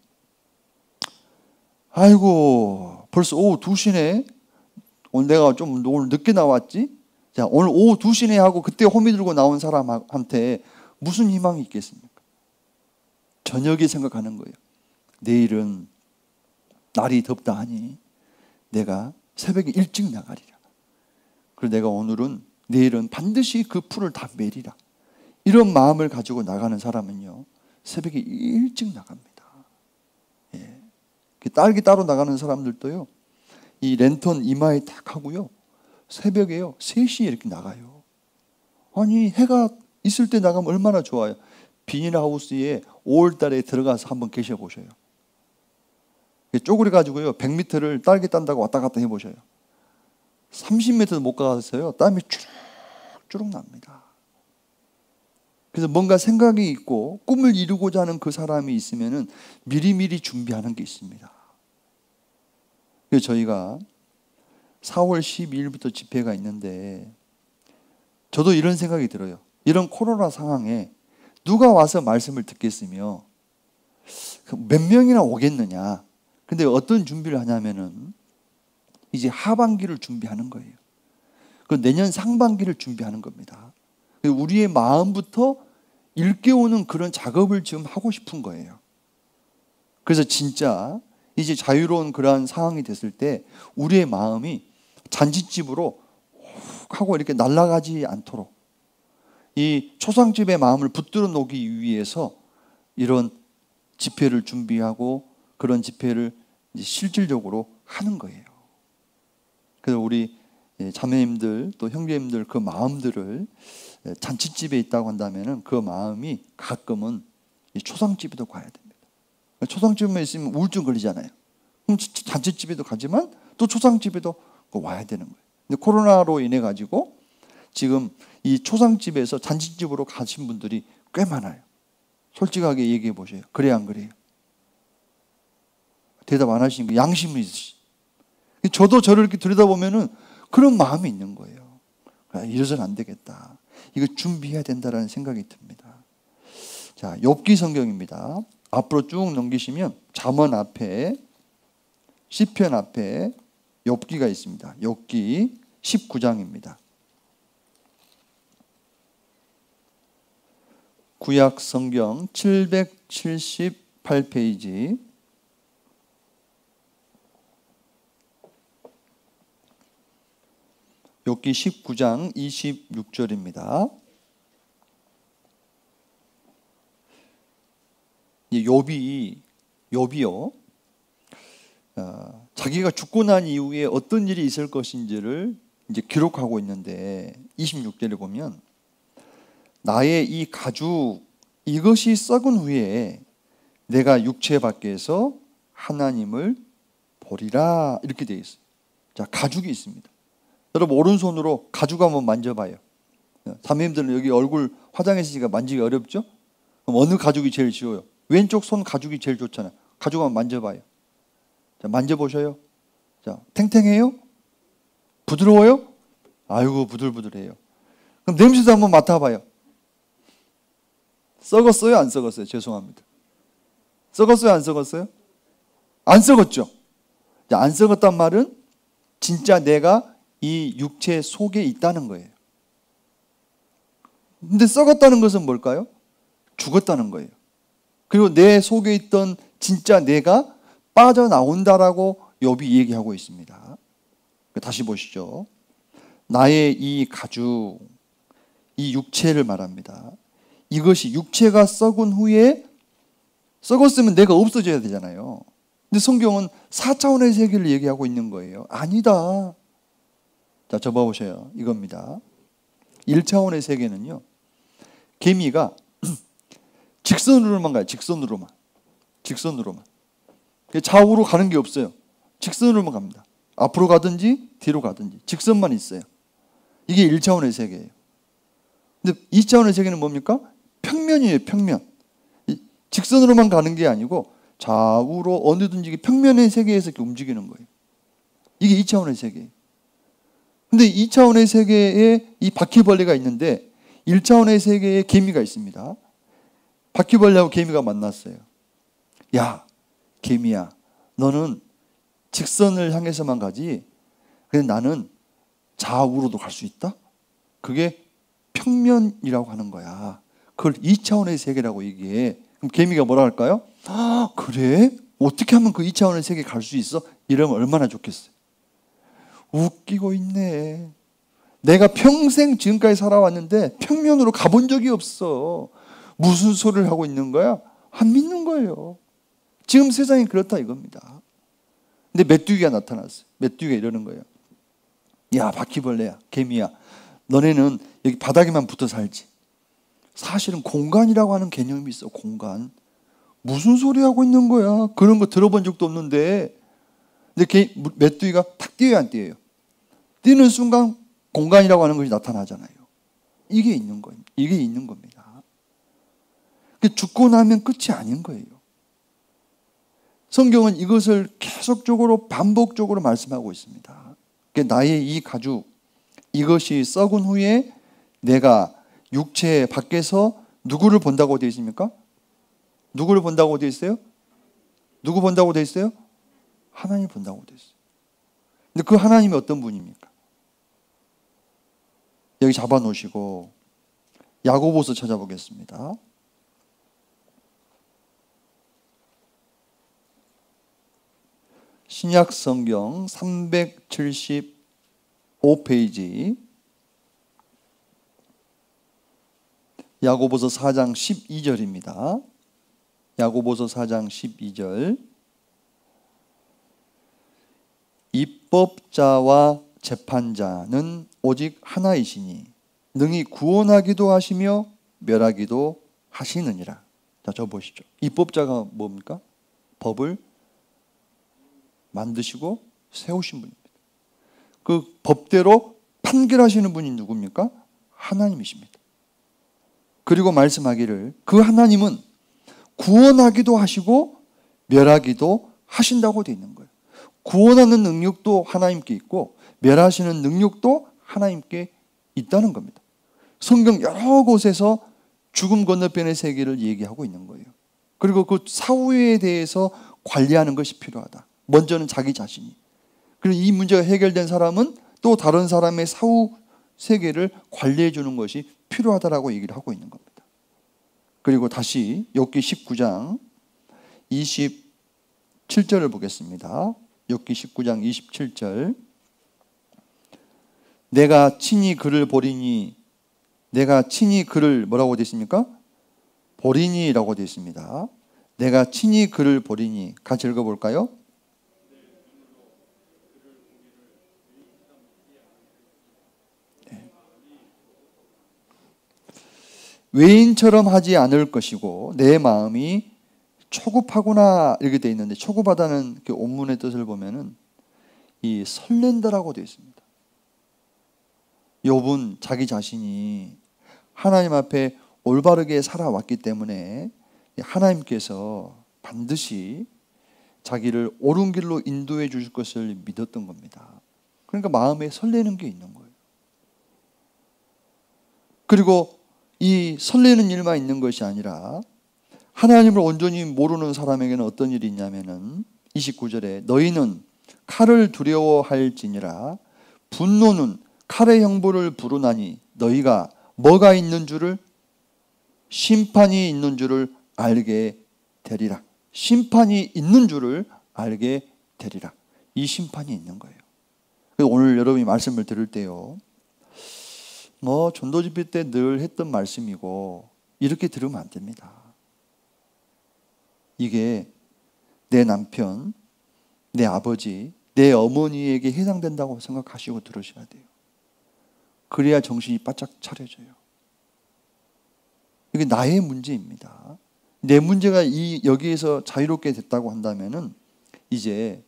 아이고 벌써 오후 2시네 오늘 내가 좀 오늘 늦게 나왔지 자 오늘 오후 2시네 하고 그때 호미 들고 나온 사람한테 무슨 희망이 있겠습니까? 저녁에 생각하는 거예요. 내일은 날이 덥다 하니 내가 새벽에 일찍 나가리라. 그리고 내가 내일은 반드시 그 풀을 다 매리라. 이런 마음을 가지고 나가는 사람은요 새벽에 일찍 나갑니다. 예. 딸기 따로 나가는 사람들도요 이 랜턴 이마에 딱 하고요 새벽에요 3시에 이렇게 나가요. 아니 해가 있을 때 나가면 얼마나 좋아요. 비닐하우스에 5월달에 들어가서 한번 계셔보셔요. 쪼그려 가지고요 100m를 딸기 딴다고 왔다 갔다 해보셔요. 30m도 못 가서요 땀이 주룩주룩 납니다. 그래서 뭔가 생각이 있고 꿈을 이루고자 하는 그 사람이 있으면은 미리미리 준비하는 게 있습니다. 그래서 저희가 4월 12일부터 집회가 있는데 저도 이런 생각이 들어요. 이런 코로나 상황에 누가 와서 말씀을 듣겠으며 몇 명이나 오겠느냐. 근데 어떤 준비를 하냐면은 이제 하반기를 준비하는 거예요. 그 내년 상반기를 준비하는 겁니다. 우리의 마음부터 일깨우는 그런 작업을 지금 하고 싶은 거예요. 그래서 진짜 이제 자유로운 그러한 상황이 됐을 때 우리의 마음이 잔치집으로 훅 하고 이렇게 날아가지 않도록 이 초상집의 마음을 붙들어 놓기 위해서 이런 집회를 준비하고 그런 집회를 이제 실질적으로 하는 거예요. 그래서 우리 자매님들 또 형제님들 그 마음들을 잔칫집에 있다고 한다면은 그 마음이 가끔은 이 초상집에도 가야 됩니다. 초상집에 있으면 우울증 걸리잖아요. 그럼 잔칫집에도 가지만 또 초상집에도 와야 되는 거예요. 근데 코로나로 인해 가지고 지금 이 초상집에서 잔칫집으로 가신 분들이 꽤 많아요. 솔직하게 얘기해 보세요. 그래 안 그래요? 대답 안 하시니까 양심이 있으시. 저도 저를 이렇게 들여다보면은 그런 마음이 있는 거예요. 이래서는 안 되겠다. 이거 준비해야 된다라는 생각이 듭니다. 자, 욥기 성경입니다. 앞으로 쭉 넘기시면 잠언 앞에 시편 앞에 욥기가 있습니다. 욥기 19장입니다. 구약 성경 778페이지 욥기 19장 26절입니다. 욥이요, 자기가 죽고 난 이후에 어떤 일이 있을 것인지를 이제 기록하고 있는데 26절에 보면 나의 이 가죽 이것이 썩은 후에 내가 육체 밖에서 하나님을 보리라 이렇게 되어 있어요. 자, 가죽이 있습니다. 여러분 오른손으로 가죽 한번 만져봐요. 자매님들은 여기 얼굴 화장했으니까 만지기 어렵죠? 그럼 어느 가죽이 제일 쉬워요? 왼쪽 손 가죽이 제일 좋잖아요. 가죽 한번 만져봐요. 자, 만져보셔요. 자, 탱탱해요? 부드러워요? 아이고 부들부들해요. 그럼 냄새도 한번 맡아봐요. 썩었어요? 안 썩었어요? 죄송합니다. 썩었어요? 안 썩었어요? 안 썩었죠? 자, 안 썩었단 말은 진짜 내가 이 육체 속에 있다는 거예요. 근데 썩었다는 것은 뭘까요? 죽었다는 거예요. 그리고 내 속에 있던 진짜 내가 빠져나온다라고 욥이 얘기하고 있습니다. 다시 보시죠. 나의 이 가죽, 이 육체를 말합니다. 이것이 육체가 썩은 후에 썩었으면 내가 없어져야 되잖아요. 근데 성경은 4차원의 세계를 얘기하고 있는 거예요. 아니다. 자, 접어보세요. 이겁니다. 1차원의 세계는요, 개미가 직선으로만 가요. 직선으로만. 좌우로 가는 게 없어요. 직선으로만 갑니다. 앞으로 가든지 뒤로 가든지 직선만 있어요. 이게 1차원의 세계예요. 근데 2차원의 세계는 뭡니까? 평면이에요. 평면. 직선으로만 가는 게 아니고 좌우로 어느든지 평면의 세계에서 이렇게 움직이는 거예요. 이게 2차원의 세계예요. 근데 2차원의 세계에 이 바퀴벌레가 있는데 1차원의 세계에 개미가 있습니다. 바퀴벌레하고 개미가 만났어요. 야, 개미야, 너는 직선을 향해서만 가지. 근데 나는 좌우로도 갈 수 있다? 그게 평면이라고 하는 거야. 그걸 2차원의 세계라고 얘기해. 그럼 개미가 뭐라 할까요? 아, 그래? 어떻게 하면 그 2차원의 세계에 갈 수 있어? 이러면 얼마나 좋겠어요. 웃기고 있네. 내가 평생 지금까지 살아왔는데 평면으로 가본 적이 없어. 무슨 소리를 하고 있는 거야? 안 믿는 거예요. 지금 세상이 그렇다 이겁니다. 근데 메뚜기가 나타났어요. 메뚜기가 이러는 거예요. 야, 바퀴벌레야, 개미야, 너네는 여기 바닥에만 붙어 살지. 사실은 공간이라고 하는 개념이 있어. 공간. 무슨 소리 하고 있는 거야? 그런 거 들어본 적도 없는데. 근데 메뚜기가 탁 뛰어요, 안 뛰어요? 뛰는 순간 공간이라고 하는 것이 나타나잖아요. 이게 있는 거예요. 이게 있는 겁니다. 죽고 나면 끝이 아닌 거예요. 성경은 이것을 계속적으로 반복적으로 말씀하고 있습니다. 나의 이 가죽, 이것이 썩은 후에 내가 육체 밖에서 누구를 본다고 되어 있습니까? 누구를 본다고 되어 있어요? 누구 본다고 되어 있어요? 하나님 본다고 되어 있어요. 근데 그 하나님이 어떤 분입니까? 여기 잡아놓으시고 야고보서 찾아보겠습니다. 신약 성경 375페이지 야고보서 4장 12절입니다. 야고보서 4장 12절. 입법자와 재판자는 오직 하나이시니 능히 구원하기도 하시며 멸하기도 하시느니라. 자, 저 보시죠. 입법자가 뭡니까? 법을 만드시고 세우신 분입니다. 그 법대로 판결하시는 분이 누굽니까? 하나님이십니다. 그리고 말씀하기를 그 하나님은 구원하기도 하시고 멸하기도 하신다고 되어 있는 거예요. 구원하는 능력도 하나님께 있고 멸하시는 능력도 하나님께 있다는 겁니다. 성경 여러 곳에서 죽음 건너편의 세계를 얘기하고 있는 거예요. 그리고 그 사후에 대해서 관리하는 것이 필요하다. 먼저는 자기 자신이. 그리고 이 문제가 해결된 사람은 또 다른 사람의 사후 세계를 관리해 주는 것이 필요하다라고 얘기를 하고 있는 겁니다. 그리고 다시 욥기 19장 27절을 보겠습니다. 욥기 19장 27절. 내가 친히 그를 보리니, 내가 친히 그를 뭐라고 되어 있습니까? 보리니라고 되어 있습니다. 내가 친히 그를 보리니. 같이 읽어볼까요? 네. 외인처럼 하지 않을 것이고 내 마음이 초급하구나 이렇게 되어 있는데, 초급하다는 그 원문의 뜻을 보면은 이 설렌다라고 되어 있습니다. 욥은 자기 자신이 하나님 앞에 올바르게 살아왔기 때문에 하나님께서 반드시 자기를 옳은 길로 인도해 주실 것을 믿었던 겁니다. 그러니까 마음에 설레는 게 있는 거예요. 그리고 이 설레는 일만 있는 것이 아니라 하나님을 온전히 모르는 사람에게는 어떤 일이 있냐면은 29절에 너희는 칼을 두려워할지니라 분노는 칼의 형벌을 부르나니 너희가 뭐가 있는 줄을, 심판이 있는 줄을 알게 되리라. 심판이 있는 줄을 알게 되리라. 이 심판이 있는 거예요. 오늘 여러분이 말씀을 들을 때요, 전도 집회 때 늘 했던 말씀이고 이렇게 들으면 안 됩니다. 이게 내 남편, 내 아버지, 내 어머니에게 해당된다고 생각하시고 들으셔야 돼요. 그래야 정신이 바짝 차려져요. 이게 나의 문제입니다. 내 문제가 여기에서 자유롭게 됐다고 한다면은 이제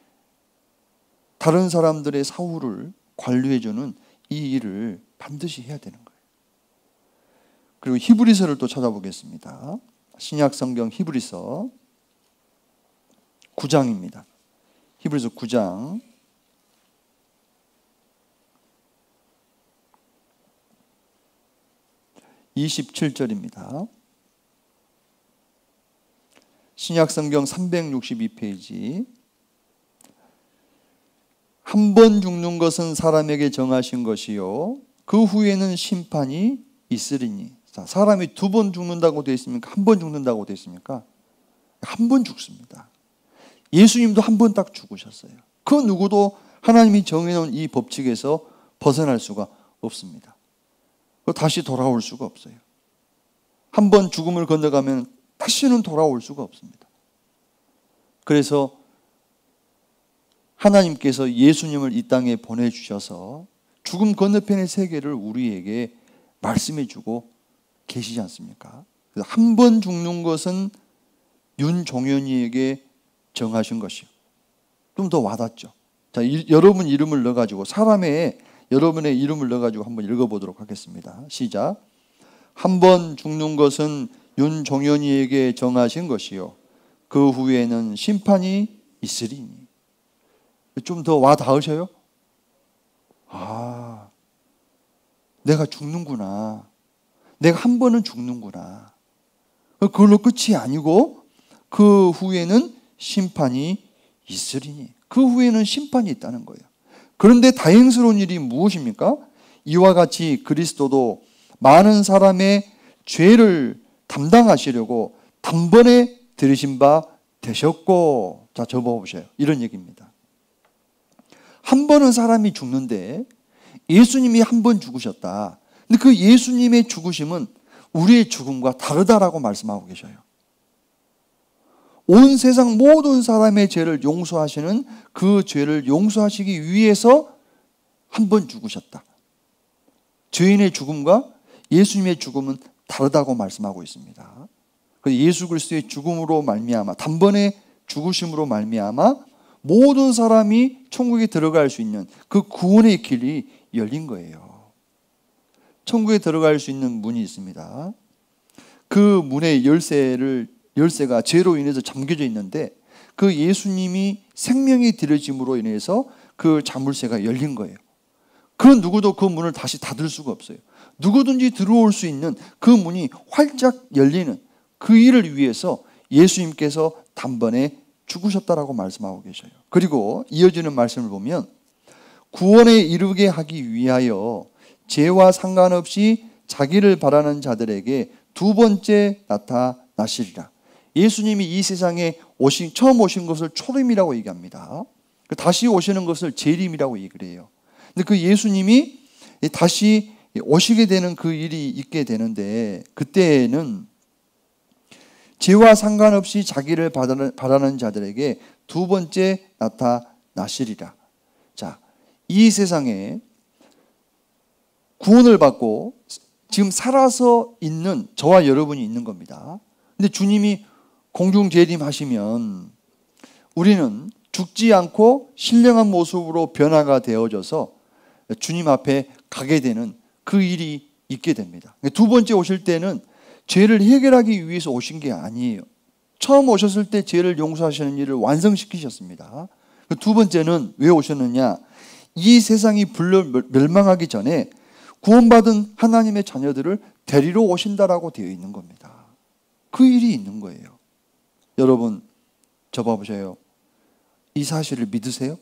다른 사람들의 사후를 관리해주는 이 일을 반드시 해야 되는 거예요. 그리고 히브리서를 또 찾아보겠습니다. 신약 성경 히브리서 9장입니다. 히브리서 9장 27절입니다. 신약 성경 362페이지. 한 번 죽는 것은 사람에게 정하신 것이요 그 후에는 심판이 있으리니. 자, 사람이 두 번 죽는다고 되어 있습니까? 한 번 죽는다고 되어 있습니까? 한 번 죽습니다. 예수님도 한 번 딱 죽으셨어요. 그 누구도 하나님이 정해놓은 이 법칙에서 벗어날 수가 없습니다. 다시 돌아올 수가 없어요. 한 번 죽음을 건너가면 다시는 돌아올 수가 없습니다. 그래서 하나님께서 예수님을 이 땅에 보내주셔서 죽음 건너편의 세계를 우리에게 말씀해 주고 계시지 않습니까? 한 번 죽는 것은 윤종현이에게 정하신 것이요. 좀 더 와닿죠. 자, 여러분 이름을 넣어가지고 여러분의 이름을 넣어가지고 한번 읽어보도록 하겠습니다. 시작. 한 번 죽는 것은 윤종현이에게 정하신 것이요 그 후에는 심판이 있으리니. 좀 더 와닿으셔요? 아, 내가 죽는구나. 내가 한 번은 죽는구나. 그걸로 끝이 아니고 그 후에는 심판이 있으리니. 그 후에는 심판이 있다는 거예요. 그런데 다행스러운 일이 무엇입니까? 이와 같이 그리스도도 많은 사람의 죄를 담당하시려고 단번에 들으신 바 되셨고. 자, 접어보세요. 이런 얘기입니다. 한 번은 사람이 죽는데 예수님이 한 번 죽으셨다. 근데 그 예수님의 죽으심은 우리의 죽음과 다르다라고 말씀하고 계셔요. 온 세상 모든 사람의 죄를 용서하시는 그 죄를 용서하시기 위해서 한 번 죽으셨다. 죄인의 죽음과 예수님의 죽음은 다르다고 말씀하고 있습니다. 예수 그리스도의 죽음으로 말미암아, 단번에 죽으심으로 말미암아 모든 사람이 천국에 들어갈 수 있는 그 구원의 길이 열린 거예요. 천국에 들어갈 수 있는 문이 있습니다. 그 문의 열쇠가 죄로 인해서 잠겨져 있는데 그 예수님이 생명이 들여짐으로 인해서 그 자물쇠가 열린 거예요. 그 누구도 그 문을 다시 닫을 수가 없어요. 누구든지 들어올 수 있는 그 문이 활짝 열리는 그 일을 위해서 예수님께서 단번에 죽으셨다라고 말씀하고 계셔요. 그리고 이어지는 말씀을 보면 구원에 이르게 하기 위하여 죄와 상관없이 자기를 바라는 자들에게 두 번째 나타나시리라. 예수님이 이 세상에 처음 오신 것을 초림이라고 얘기합니다. 다시 오시는 것을 재림이라고 얘기를 해요. 근데 그 예수님이 다시 오시게 되는 그 일이 있게 되는데 그때는 죄와 상관없이 자기를 바라는 자들에게 두 번째 나타나시리라. 자, 이 세상에 구원을 받고 지금 살아서 있는 저와 여러분이 있는 겁니다. 근데 주님이 공중 재림하시면 우리는 죽지 않고 신령한 모습으로 변화가 되어져서 주님 앞에 가게 되는 그 일이 있게 됩니다. 두 번째 오실 때는 죄를 해결하기 위해서 오신 게 아니에요. 처음 오셨을 때 죄를 용서하시는 일을 완성시키셨습니다. 두 번째는 왜 오셨느냐? 이 세상이 멸망하기 전에 구원받은 하나님의 자녀들을 데리러 오신다라고 되어 있는 겁니다. 그 일이 있는 거예요. 여러분, 저 봐보세요. 이 사실을 믿으세요?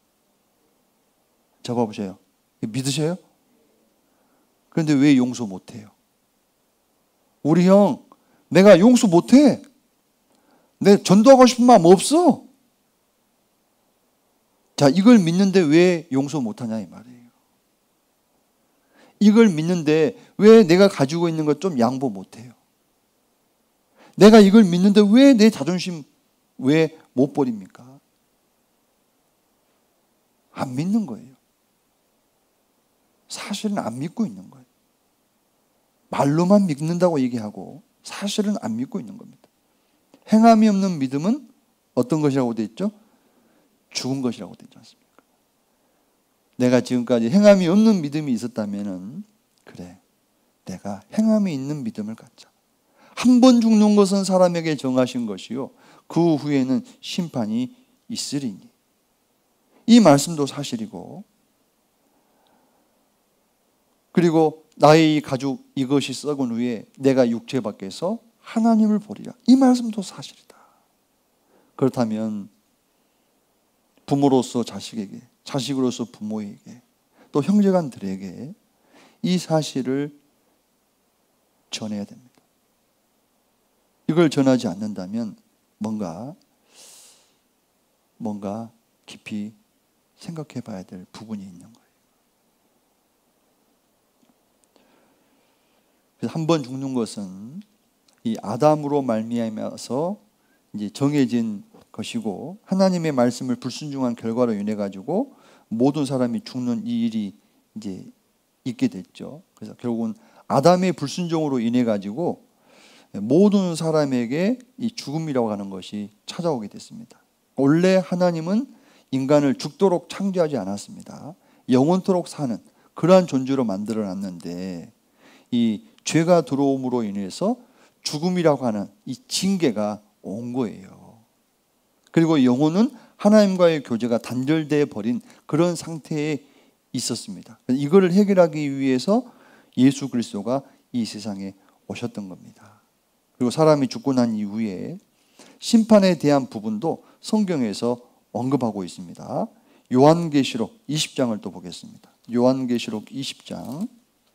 저 봐보세요. 믿으셔요? 그런데 왜 용서 못해요? 우리 형, 내가 용서 못해. 내 전도하고 싶은 마음 없어. 자, 이걸 믿는데 왜 용서 못하냐 이 말이에요. 이걸 믿는데 왜 내가 가지고 있는 것 좀 양보 못해요? 내가 이걸 믿는데 왜 내 자존심 왜 못 버립니까? 안 믿는 거예요. 사실은 안 믿고 있는 거예요. 말로만 믿는다고 얘기하고 사실은 안 믿고 있는 겁니다. 행함이 없는 믿음은 어떤 것이라고 되어 있죠? 죽은 것이라고 되어 있지 않습니까? 내가 지금까지 행함이 없는 믿음이 있었다면 그래, 내가 행함이 있는 믿음을 갖자. 한 번 죽는 것은 사람에게 정하신 것이요 그 후에는 심판이 있으리니. 이 말씀도 사실이고, 그리고 나의 이 가죽 이것이 썩은 후에 내가 육체 밖에서 하나님을 보리라. 이 말씀도 사실이다. 그렇다면 부모로서 자식에게, 자식으로서 부모에게, 또 형제간들에게 이 사실을 전해야 됩니다. 이걸 전하지 않는다면 뭔가 깊이 생각해 봐야 될 부분이 있는 거예요. 한 번 죽는 것은 이 아담으로 말미암아서 이제 정해진 것이고, 하나님의 말씀을 불순종한 결과로 인해 가지고 모든 사람이 죽는 이 일이 이제 있게 됐죠. 그래서 결국은 아담의 불순종으로 인해 가지고 모든 사람에게 이 죽음이라고 하는 것이 찾아오게 됐습니다. 원래 하나님은 인간을 죽도록 창조하지 않았습니다. 영원토록 사는 그러한 존재로 만들어 놨는데 이 죄가 들어옴으로 인해서 죽음이라고 하는 이 징계가 온 거예요. 그리고 영혼은 하나님과의 교제가 단절되어 버린 그런 상태에 있었습니다. 이거를 해결하기 위해서 예수 그리스도가 이 세상에 오셨던 겁니다. 그리고 사람이 죽고 난 이후에 심판에 대한 부분도 성경에서 언급하고 있습니다. 요한계시록 20장을 또 보겠습니다. 요한계시록 20장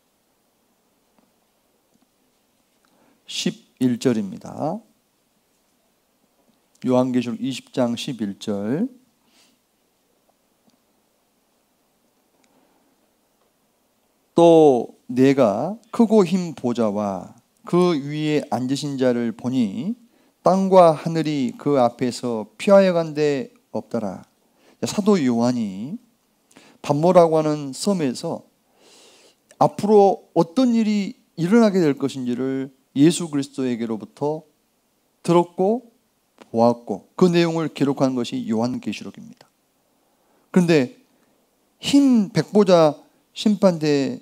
11절입니다. 요한계시록 20장 11절. 또 내가 크고 흰 보좌와 그 위에 앉으신 자를 보니 땅과 하늘이 그 앞에서 피하여 간데 없더라. 사도 요한이 pat모라고 하는 섬에서 앞으로 어떤 일이 일어나게 될 것인지를 예수 그리스도에게로부터 들었고 보았고 그 내용을 기록한 것이 요한계시록입니다. 그런데 흰 백보자 심판대에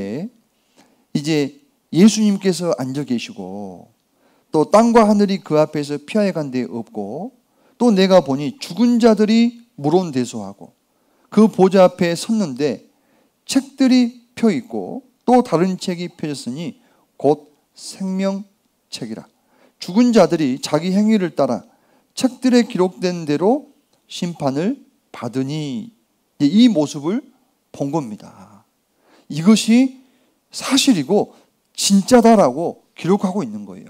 이제 예수님께서 앉아 계시고 또 땅과 하늘이 그 앞에서 피하여 간 데 없고 또 내가 보니 죽은 자들이 물온대소하고 그 보좌 앞에 섰는데 책들이 펴 있고 또 다른 책이 펴졌으니 곧 생명책이라. 죽은 자들이 자기 행위를 따라 책들에 기록된 대로 심판을 받으니, 이 모습을 본 겁니다. 이것이 사실이고 진짜다라고 기록하고 있는 거예요.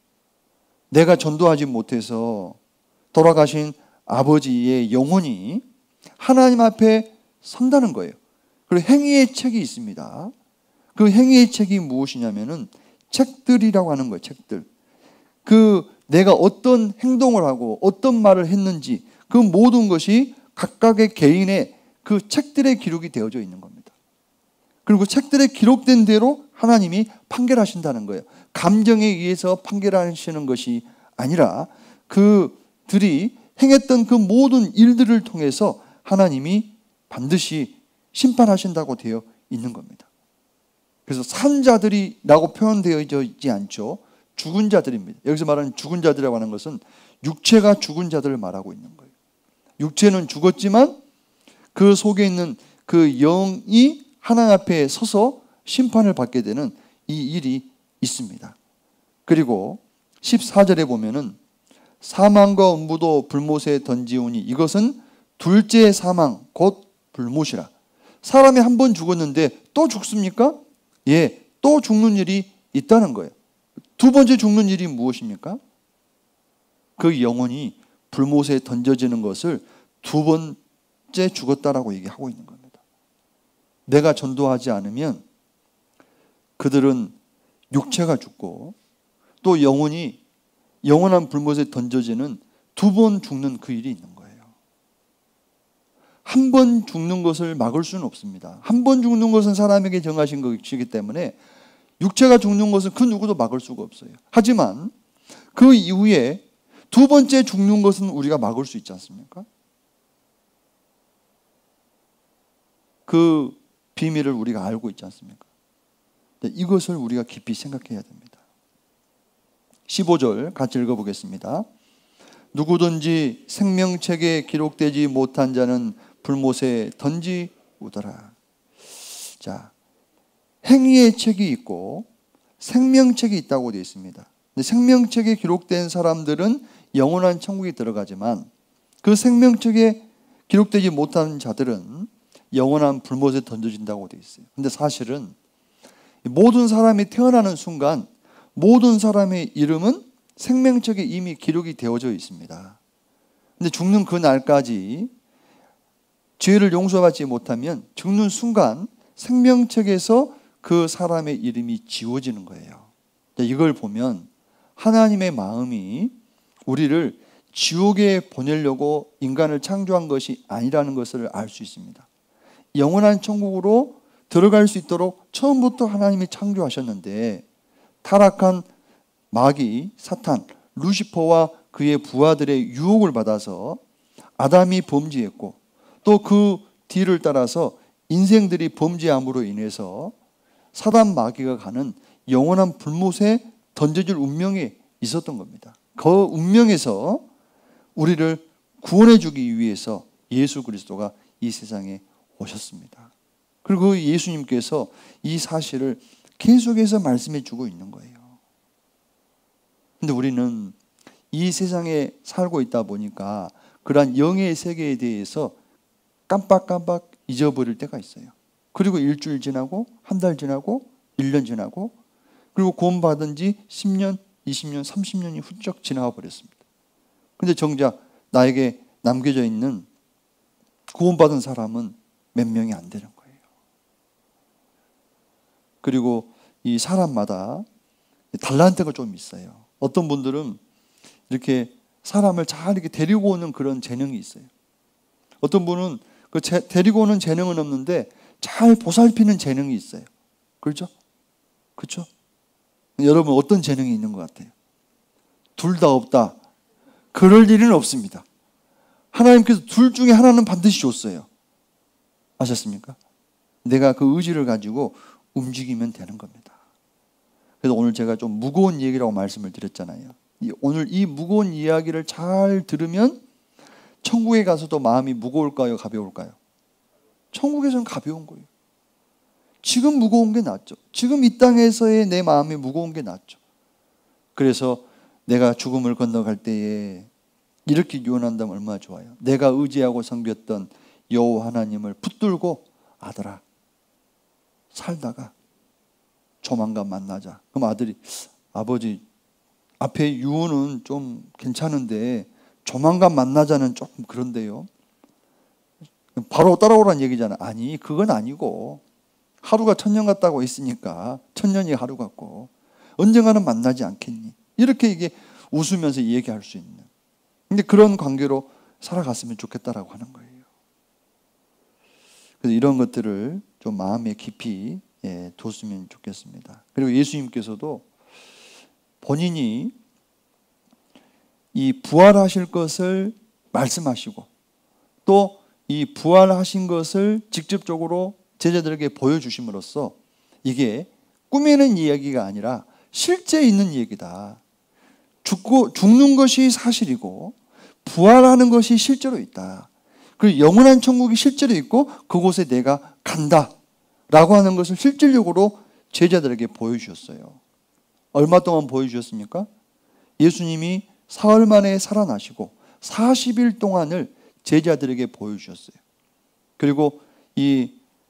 내가 전도하지 못해서 돌아가신 아버지의 영혼이 하나님 앞에 선다는 거예요. 그리고 행위의 책이 있습니다. 그 행위의 책이 무엇이냐면은 책들이라고 하는 거예요. 책들. 그 내가 어떤 행동을 하고 어떤 말을 했는지 그 모든 것이 각각의 개인의 그 책들에 기록이 되어져 있는 겁니다. 그리고 책들에 기록된 대로 하나님이 판결하신다는 거예요. 감정에 의해서 판결하시는 것이 아니라 그들이 행했던 그 모든 일들을 통해서 하나님이 반드시 심판하신다고 되어 있는 겁니다. 그래서 산 자들이라고 표현되어 있지 않죠. 죽은 자들입니다. 여기서 말하는 죽은 자들이라고 하는 것은 육체가 죽은 자들을 말하고 있는 거예요. 육체는 죽었지만 그 속에 있는 그 영이 하나님 앞에 서서 심판을 받게 되는 이 일이 있습니다. 그리고 14절에 보면은 사망과 음부도 불못에 던지우니 이것은 둘째 사망 곧 불못이라. 사람이 한 번 죽었는데 또 죽습니까? 예, 또 죽는 일이 있다는 거예요. 두 번째 죽는 일이 무엇입니까? 그 영혼이 불못에 던져지는 것을 두 번째 죽었다라고 얘기하고 있는 겁니다. 내가 전도하지 않으면 그들은 육체가 죽고 또 영혼이 영원한 불못에 던져지는 두 번 죽는 그 일이 있는 거예요. 한 번 죽는 것을 막을 수는 없습니다. 한 번 죽는 것은 사람에게 정하신 것이기 때문에 육체가 죽는 것은 그 누구도 막을 수가 없어요. 하지만 그 이후에 두 번째 죽는 것은 우리가 막을 수 있지 않습니까? 그 비밀을 우리가 알고 있지 않습니까? 이것을 우리가 깊이 생각해야 됩니다. 15절 같이 읽어보겠습니다. 누구든지 생명책에 기록되지 못한 자는 불못에 던지우더라. 자, 행위의 책이 있고 생명책이 있다고 되어 있습니다. 근데 생명책에 기록된 사람들은 영원한 천국에 들어가지만 그 생명책에 기록되지 못한 자들은 영원한 불못에 던져진다고 되어 있어요. 근데 사실은 모든 사람이 태어나는 순간 모든 사람의 이름은 생명책에 이미 기록이 되어져 있습니다. 근데 죽는 그 날까지 죄를 용서받지 못하면 죽는 순간 생명책에서 그 사람의 이름이 지워지는 거예요. 이걸 보면 하나님의 마음이 우리를 지옥에 보내려고 인간을 창조한 것이 아니라는 것을 알 수 있습니다. 영원한 천국으로 들어갈 수 있도록 처음부터 하나님이 창조하셨는데 타락한 마귀, 사탄, 루시퍼와 그의 부하들의 유혹을 받아서 아담이 범죄했고 또 그 뒤를 따라서 인생들이 범죄함으로 인해서 사단 마귀가 가는 영원한 불못에 던져질 운명이 있었던 겁니다. 그 운명에서 우리를 구원해 주기 위해서 예수 그리스도가 이 세상에 오셨습니다. 그리고 예수님께서 이 사실을 계속해서 말씀해 주고 있는 거예요. 근데 우리는 이 세상에 살고 있다 보니까 그러한 영의 세계에 대해서 깜빡깜빡 잊어버릴 때가 있어요. 그리고 일주일 지나고 한 달 지나고 1년 지나고 그리고 구원받은 지 10년, 20년, 30년이 훌쩍 지나가 버렸습니다. 근데 정작 나에게 남겨져 있는 구원받은 사람은 몇 명이 안 되는 거예요. 그리고 이 사람마다 달란트가 좀 있어요. 어떤 분들은 이렇게 사람을 잘 이렇게 데리고 오는 그런 재능이 있어요. 어떤 분은 데리고 오는 재능은 없는데 잘 보살피는 재능이 있어요. 그렇죠? 그렇죠? 여러분 어떤 재능이 있는 것 같아요? 둘 다 없다. 그럴 일은 없습니다. 하나님께서 둘 중에 하나는 반드시 줬어요. 아셨습니까? 내가 그 의지를 가지고 움직이면 되는 겁니다. 그래서 오늘 제가 좀 무거운 얘기라고 말씀을 드렸잖아요. 오늘 이 무거운 이야기를 잘 들으면 천국에 가서도 마음이 무거울까요? 가벼울까요? 천국에서는 가벼운 거예요. 지금 무거운 게 낫죠. 지금 이 땅에서의 내 마음이 무거운 게 낫죠. 그래서 내가 죽음을 건너갈 때에 이렇게 유언한다면 얼마나 좋아요. 내가 의지하고 섬겼던 여호와 하나님을 붙들고 아들아 살다가 조만간 만나자. 그럼 아들이 아버지 앞에 유언은 좀 괜찮은데 조만간 만나자는 조금 그런데요. 바로 따라오라는 얘기잖아. 아니 그건 아니고 하루가 천년 같다고 있으니까 천년이 하루 같고 언젠가는 만나지 않겠니? 이렇게 이게 웃으면서 얘기할 수 있는. 근데 그런 관계로 살아갔으면 좋겠다라고 하는 거예요. 그래서 이런 것들을 좀 마음에 깊이 뒀으면 좋겠습니다. 그리고 예수님께서도 본인이 이 부활하실 것을 말씀하시고 또 이 부활하신 것을 직접적으로 제자들에게 보여주심으로써 이게 꾸미는 이야기가 아니라 실제 있는 얘기다. 죽는 것이 사실이고 부활하는 것이 실제로 있다. 그리고 영원한 천국이 실제로 있고 그곳에 내가 간다 라고 하는 것을 실질적으로 제자들에게 보여주셨어요. 얼마 동안 보여주셨습니까? 예수님이 사흘 만에 살아나시고 40일 동안을 제자들에게 보여주셨어요. 그리고 이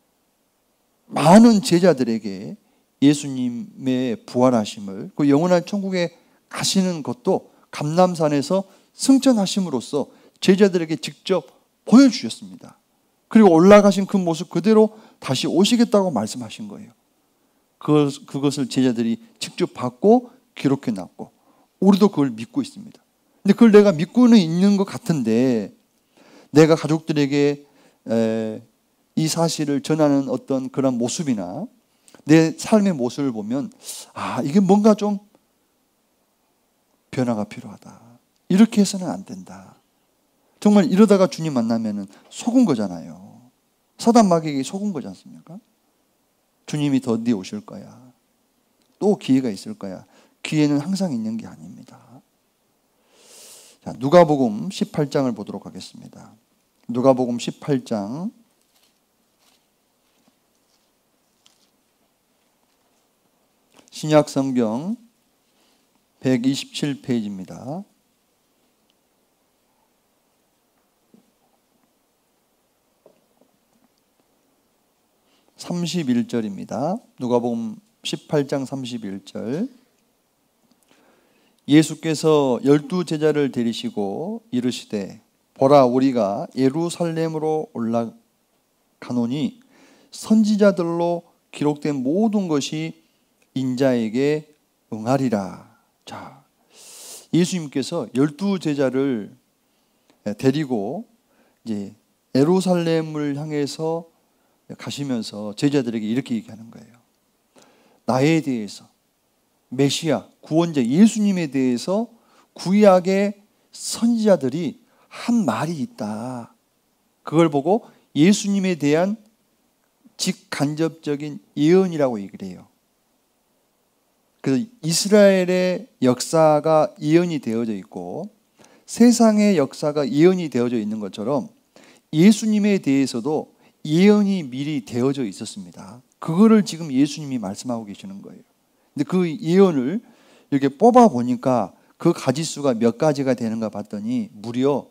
많은 제자들에게 예수님의 부활하심을 그 영원한 천국에 가시는 것도 감람산에서 승천하심으로써 제자들에게 직접 보여주셨습니다. 그리고 올라가신 그 모습 그대로 다시 오시겠다고 말씀하신 거예요. 그것을 제자들이 직접 받고 기록해 놨고 우리도 그걸 믿고 있습니다. 근데 그걸 내가 믿고는 있는 것 같은데 내가 가족들에게 이 사실을 전하는 어떤 그런 모습이나 내 삶의 모습을 보면 이게 뭔가 좀 변화가 필요하다. 이렇게 해서는 안 된다. 정말 이러다가 주님 만나면 속은 거잖아요. 사단 마귀에게 속은 거지 않습니까? 주님이 더디 오실 거야. 또 기회가 있을 거야. 기회는 항상 있는 게 아닙니다. 자, 누가복음 18장을 보도록 하겠습니다. 누가복음 18장 신약 성경 127페이지입니다. (31절입니다) 누가복음 18장 31절. 예수께서 12 제자를 데리시고 이르시되 보라 우리가 예루살렘으로 올라가노니 선지자들로 기록된 모든 것이 인자에게 응하리라. 자, 예수님께서 12 제자를 데리고 이제 예루살렘을 향해서 가시면서 제자들에게 이렇게 얘기하는 거예요. 나에 대해서 메시아, 구원자 예수님에 대해서 구약의 선지자들이 한 말이 있다. 그걸 보고 예수님에 대한 직간접적인 예언이라고 얘기를 해요. 그래서 이스라엘의 역사가 예언이 되어져 있고 세상의 역사가 예언이 되어져 있는 것처럼 예수님에 대해서도 예언이 미리 되어져 있었습니다. 그거를 지금 예수님이 말씀하고 계시는 거예요. 근데 그 예언을 이렇게 뽑아 보니까 그 가지수가 몇 가지가 되는가 봤더니 무려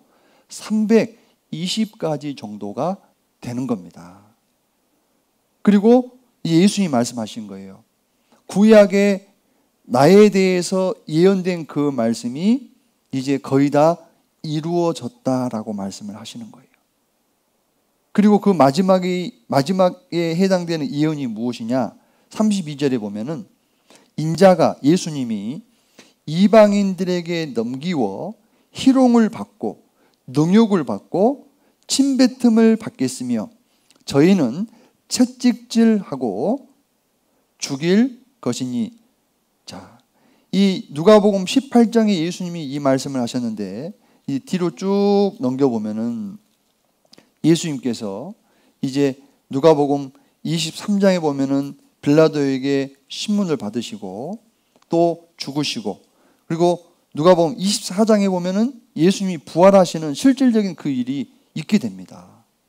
320가지 정도가 되는 겁니다. 그리고 예수님이 말씀하신 거예요. 구약의 나에 대해서 예언된 그 말씀이 이제 거의 다 이루어졌다라고 말씀을 하시는 거예요. 그리고 그 마지막에 해당되는 예언이 무엇이냐? 32절에 보면은 인자가 예수님이 이방인들에게 넘기워 희롱을 받고 능욕을 받고 침뱉음을 받겠으며 저희는 채찍질하고 죽일 것이니. 자, 이 누가복음 18장에 예수님이 이 말씀을 하셨는데 이 뒤로 쭉 넘겨보면은 예수님께서 이제 누가복음 23장에 보면은 빌라도에게 신문을 받으시고 또 죽으시고, 그리고 누가복음 24장에 보면은 예수님이 부활하시는 실질적인 그 일이 있게 됩니다.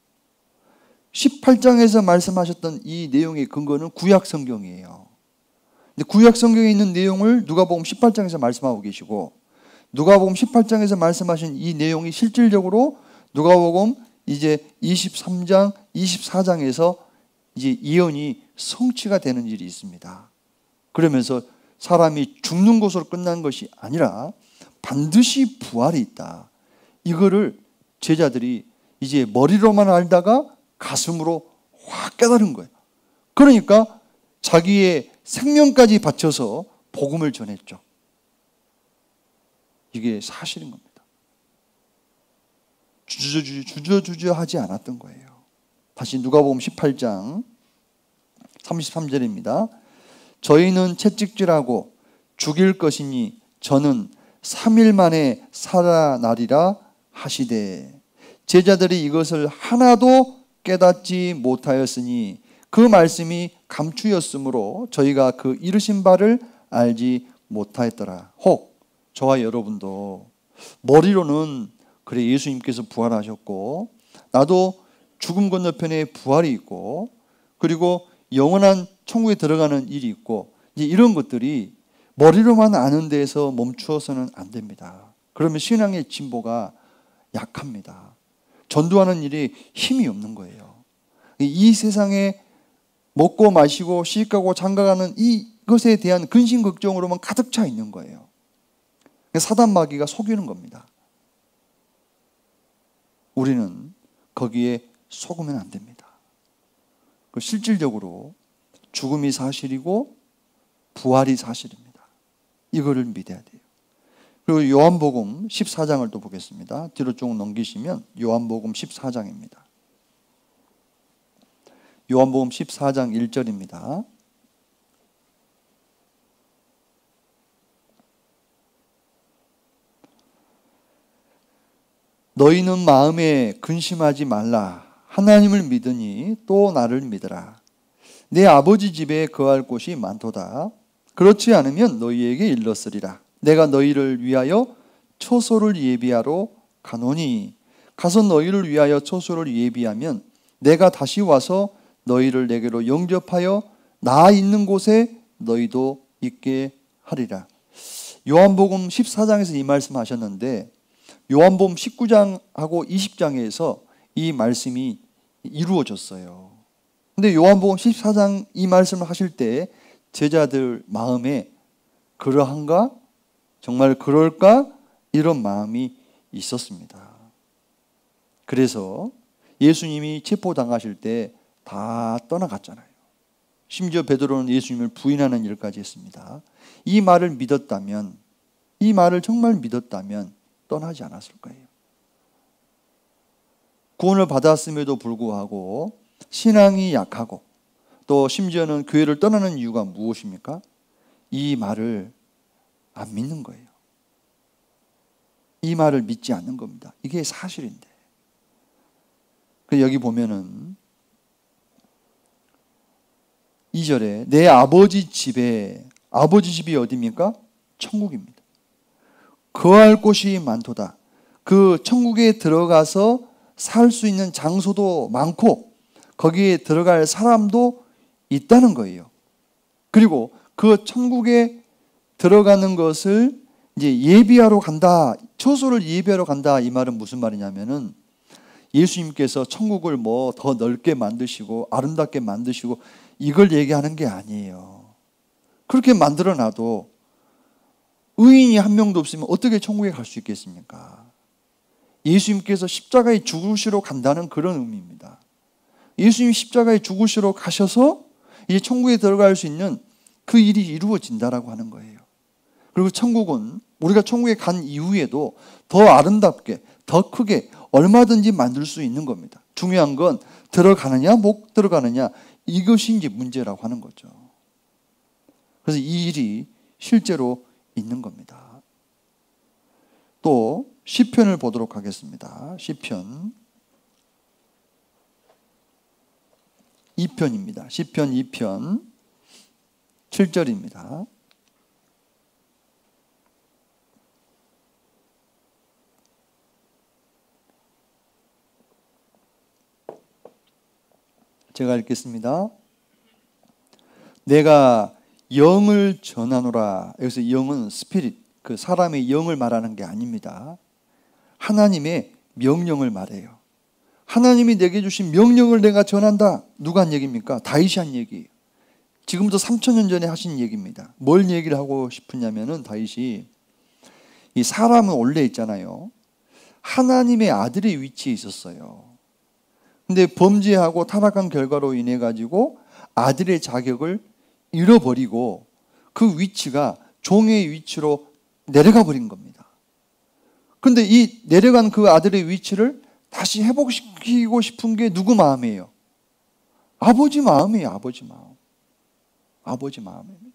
18장에서 말씀하셨던 이 내용의 근거는 구약 성경이에요. 근데 구약 성경에 있는 내용을 누가복음 18장에서 말씀하고 계시고, 누가복음 18장에서 말씀하신 이 내용이 실질적으로 누가복음 이제 23장, 24장에서 이제 예언이 성취가 되는 일이 있습니다. 그러면서 사람이 죽는 것으로 끝난 것이 아니라 반드시 부활이 있다. 이거를 제자들이 이제 머리로만 알다가 가슴으로 확 깨달은 거예요. 그러니까 자기의 생명까지 바쳐서 복음을 전했죠. 이게 사실인 겁니다. 주저주저 하지 않았던 거예요. 다시 누가복음 18장 33절입니다. 저희는 채찍질하고 죽일 것이니 저는 3일 만에 살아나리라 하시되, 제자들이 이것을 하나도 깨닫지 못하였으니 그 말씀이 감추였으므로 저희가 그 이르신 바를 알지 못하였더라. 혹 저와 여러분도 머리로는 그래 예수님께서 부활하셨고 나도 죽음 건너편에 부활이 있고 그리고 영원한 천국에 들어가는 일이 있고, 이제 이런 것들이 머리로만 아는 데에서 멈추어서는 안 됩니다. 그러면 신앙의 진보가 약합니다. 전도하는 일이 힘이 없는 거예요. 이 세상에 먹고 마시고 시집가고 장가가는 이것에 대한 근심 걱정으로만 가득 차 있는 거예요. 사단 마귀가 속이는 겁니다. 우리는 거기에 속으면 안 됩니다. 실질적으로 죽음이 사실이고 부활이 사실입니다. 이거를 믿어야 돼요. 그리고 요한복음 14장을 또 보겠습니다. 뒤로 쭉 넘기시면 요한복음 14장입니다. 요한복음 14장 1절입니다. 너희는 마음에 근심하지 말라. 하나님을 믿으니 또 나를 믿으라. 내 아버지 집에 거할 곳이 많도다. 그렇지 않으면 너희에게 일렀으리라. 내가 너희를 위하여 초소를 예비하러 가노니 가서 너희를 위하여 초소를 예비하면 내가 다시 와서 너희를 내게로 영접하여 나 있는 곳에 너희도 있게 하리라. 요한복음 14장에서 이 말씀하셨는데 요한복음 19장하고 20장에서 이 말씀이 이루어졌어요. 근데 요한복음 14장 이 말씀을 하실 때 제자들 마음에 그러한가? 정말 그럴까? 이런 마음이 있었습니다. 그래서 예수님이 체포당하실 때 다 떠나갔잖아요. 심지어 베드로는 예수님을 부인하는 일까지 했습니다. 이 말을 믿었다면, 이 말을 정말 믿었다면 떠나지 않았을 거예요. 구원을 받았음에도 불구하고 신앙이 약하고 또 심지어는 교회를 떠나는 이유가 무엇입니까? 이 말을 안 믿는 거예요. 이 말을 믿지 않는 겁니다. 이게 사실인데. 여기 보면은 2절에 내 아버지 집에, 아버지 집이 어디입니까? 천국입니다. 거할 곳이 많도다. 그 천국에 들어가서 살 수 있는 장소도 많고 거기에 들어갈 사람도 있다는 거예요. 그리고 그 천국에 들어가는 것을 이제 예비하러 간다, 초소를 예비하러 간다. 이 말은 무슨 말이냐면은 예수님께서 천국을 뭐 더 넓게 만드시고 아름답게 만드시고 이걸 얘기하는 게 아니에요. 그렇게 만들어 놔도 의인이 한 명도 없으면 어떻게 천국에 갈 수 있겠습니까? 예수님께서 십자가에 죽으시러 간다는 그런 의미입니다. 예수님이 십자가에 죽으시러 가셔서 이제 천국에 들어갈 수 있는 그 일이 이루어진다라고 하는 거예요. 그리고 천국은 우리가 천국에 간 이후에도 더 아름답게, 더 크게 얼마든지 만들 수 있는 겁니다. 중요한 건 들어가느냐 못 들어가느냐 이것이 이제 문제라고 하는 거죠. 그래서 이 일이 실제로 있는 겁니다. 또 시편을 보도록 하겠습니다. 시편 2편입니다. 시편 2편 7절입니다. 제가 읽겠습니다. 내가 영을 전하노라. 여기서 영은 스피릿, 그 사람의 영을 말하는 게 아닙니다. 하나님의 명령을 말해요. 하나님이 내게 주신 명령을 내가 전한다. 누가 한 얘기입니까? 다윗이 한 얘기예요. 지금부터 3000년 전에 하신 얘기입니다. 뭘 얘기를 하고 싶으냐면은 다윗이, 이 사람은 원래 있잖아요, 하나님의 아들의 위치에 있었어요. 근데 범죄하고 타락한 결과로 인해 가지고 아들의 자격을 잃어버리고 그 위치가 종의 위치로 내려가 버린 겁니다. 그런데 이 내려간 그 아들의 위치를 다시 회복시키고 싶은 게 누구 마음이에요? 아버지 마음이에요. 아버지 마음. 아버지 마음입니다.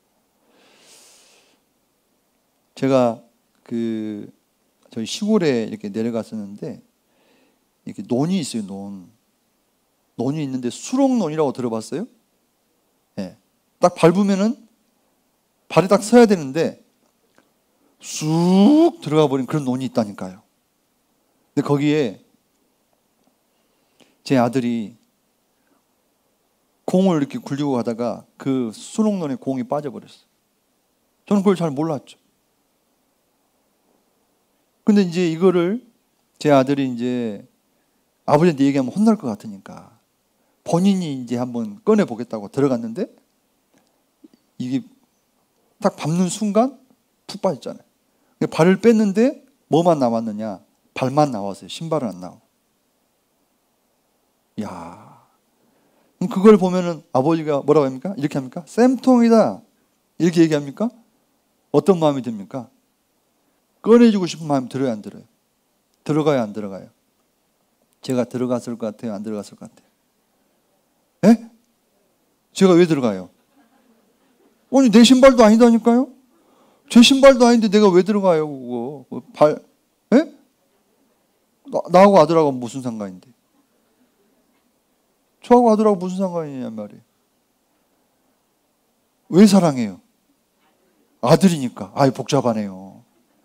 제가 저희 시골에 이렇게 내려갔었는데, 이렇게 논이 있어요. 논이 있는데 수록논이라고 들어봤어요? 네. 딱 밟으면은 발이 딱 서야 되는데 쑥 들어가 버린 그런 논이 있다니까요. 근데 거기에 제 아들이 공을 이렇게 굴리고 가다가 그 수록논에 공이 빠져버렸어요. 저는 그걸 잘 몰랐죠. 근데 이제 이거를 제 아들이 이제 아버지한테 얘기하면 혼날 것 같으니까 본인이 이제 한번 꺼내보겠다고 들어갔는데, 이게 딱 밟는 순간 푹 빠졌잖아요. 발을 뺐는데 뭐만 나왔느냐? 발만 나왔어요. 신발은 안 나오고. 야, 그걸 보면은 아버지가 뭐라고 합니까? 이렇게 합니까? 쌤통이다. 이렇게 얘기합니까? 어떤 마음이 듭니까? 꺼내주고 싶은 마음이 들어요, 안 들어요? 들어가요, 안 들어가요? 제가 들어갔을 것 같아요, 안 들어갔을 것 같아요? 예? 제가 왜 들어가요? 아니, 내 신발도 아니다니까요? 제 신발도 아닌데 내가 왜 들어가요, 그거? 예? 나하고 아들하고 무슨 상관인데? 저하고 아들하고 무슨 상관이냔 말이에요. 왜 사랑해요? 아들이니까. 아이, 복잡하네요.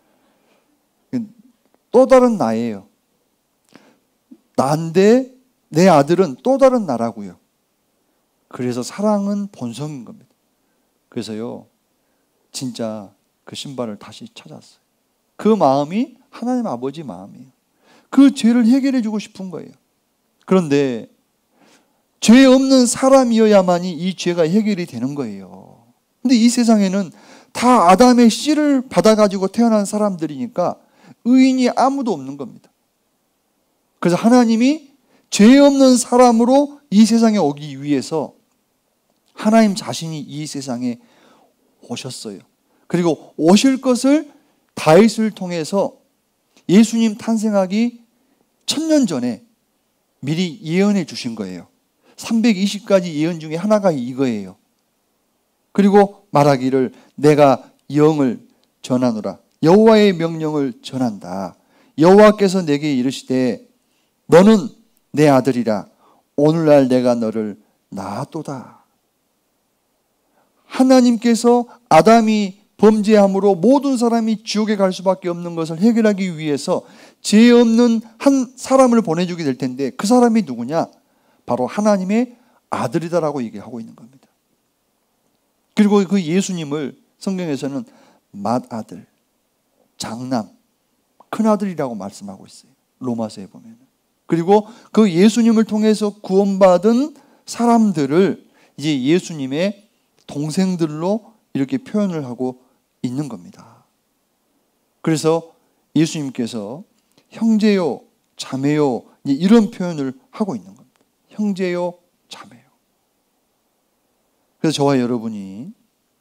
또 다른 나예요. 나인데 내 아들은 또 다른 나라고요. 그래서 사랑은 본성인 겁니다. 그래서요, 진짜 그 신발을 다시 찾았어요. 그 마음이 하나님 아버지 마음이에요. 그 죄를 해결해 주고 싶은 거예요. 그런데 죄 없는 사람이어야만이 이 죄가 해결이 되는 거예요. 근데 이 세상에는 다 아담의 씨를 받아가지고 태어난 사람들이니까 의인이 아무도 없는 겁니다. 그래서 하나님이 죄 없는 사람으로 이 세상에 오기 위해서 하나님 자신이 이 세상에 오셨어요. 그리고 오실 것을 다윗을 통해서 예수님 탄생하기 1000년 전에 미리 예언해 주신 거예요. 320가지 예언 중에 하나가 이거예요. 그리고 말하기를 내가 영을 전하노라. 여호와의 명령을 전한다. 여호와께서 내게 이르시되 너는 내 아들이라. 오늘날 내가 너를 낳았도다. 하나님께서 아담이 범죄함으로 모든 사람이 지옥에 갈 수밖에 없는 것을 해결하기 위해서 죄 없는 한 사람을 보내주게 될 텐데, 그 사람이 누구냐? 바로 하나님의 아들이다라고 얘기하고 있는 겁니다. 그리고 그 예수님을 성경에서는 맏아들, 장남, 큰아들이라고 말씀하고 있어요. 로마서에 보면. 그리고 그 예수님을 통해서 구원받은 사람들을 이제 예수님의 동생들로 이렇게 표현을 하고 있는 겁니다. 그래서 예수님께서 형제요, 자매요, 이런 표현을 하고 있는 겁니다. 형제요, 자매요. 그래서 저와 여러분이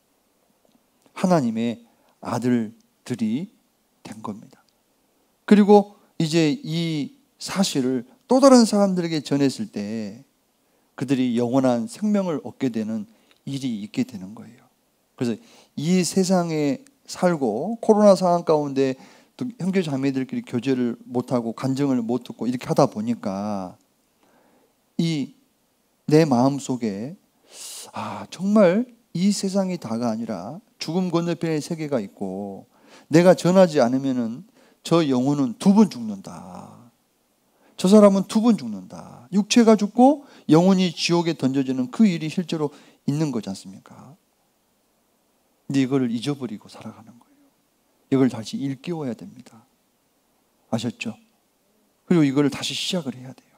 하나님의 아들들이 된 겁니다. 그리고 이제 이 사실을 또 다른 사람들에게 전했을 때 그들이 영원한 생명을 얻게 되는 일이 있게 되는 거예요. 그래서 이 세상에 살고 코로나 상황 가운데 또 형제 자매들끼리 교제를 못하고 간증을 못 듣고 이렇게 하다 보니까 이 내 마음속에 정말 이 세상이 다가 아니라 죽음 건너편의 세계가 있고 내가 전하지 않으면은 저 영혼은 2번 죽는다. 저 사람은 2번 죽는다. 육체가 죽고 영혼이 지옥에 던져지는 그 일이 실제로 있는 거지 않습니까? 근데 이걸 잊어버리고 살아가는 거예요. 이걸 다시 일깨워야 됩니다. 아셨죠? 그리고 이걸 다시 시작을 해야 돼요.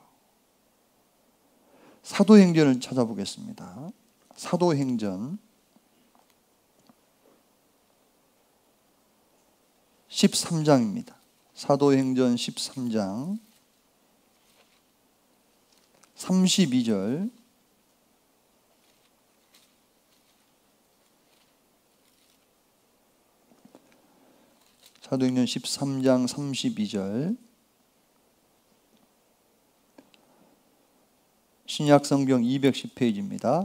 사도행전을 찾아보겠습니다. 사도행전 13장입니다. 사도행전 13장 32절 사도행전 13장 32절 신약성경 210페이지입니다.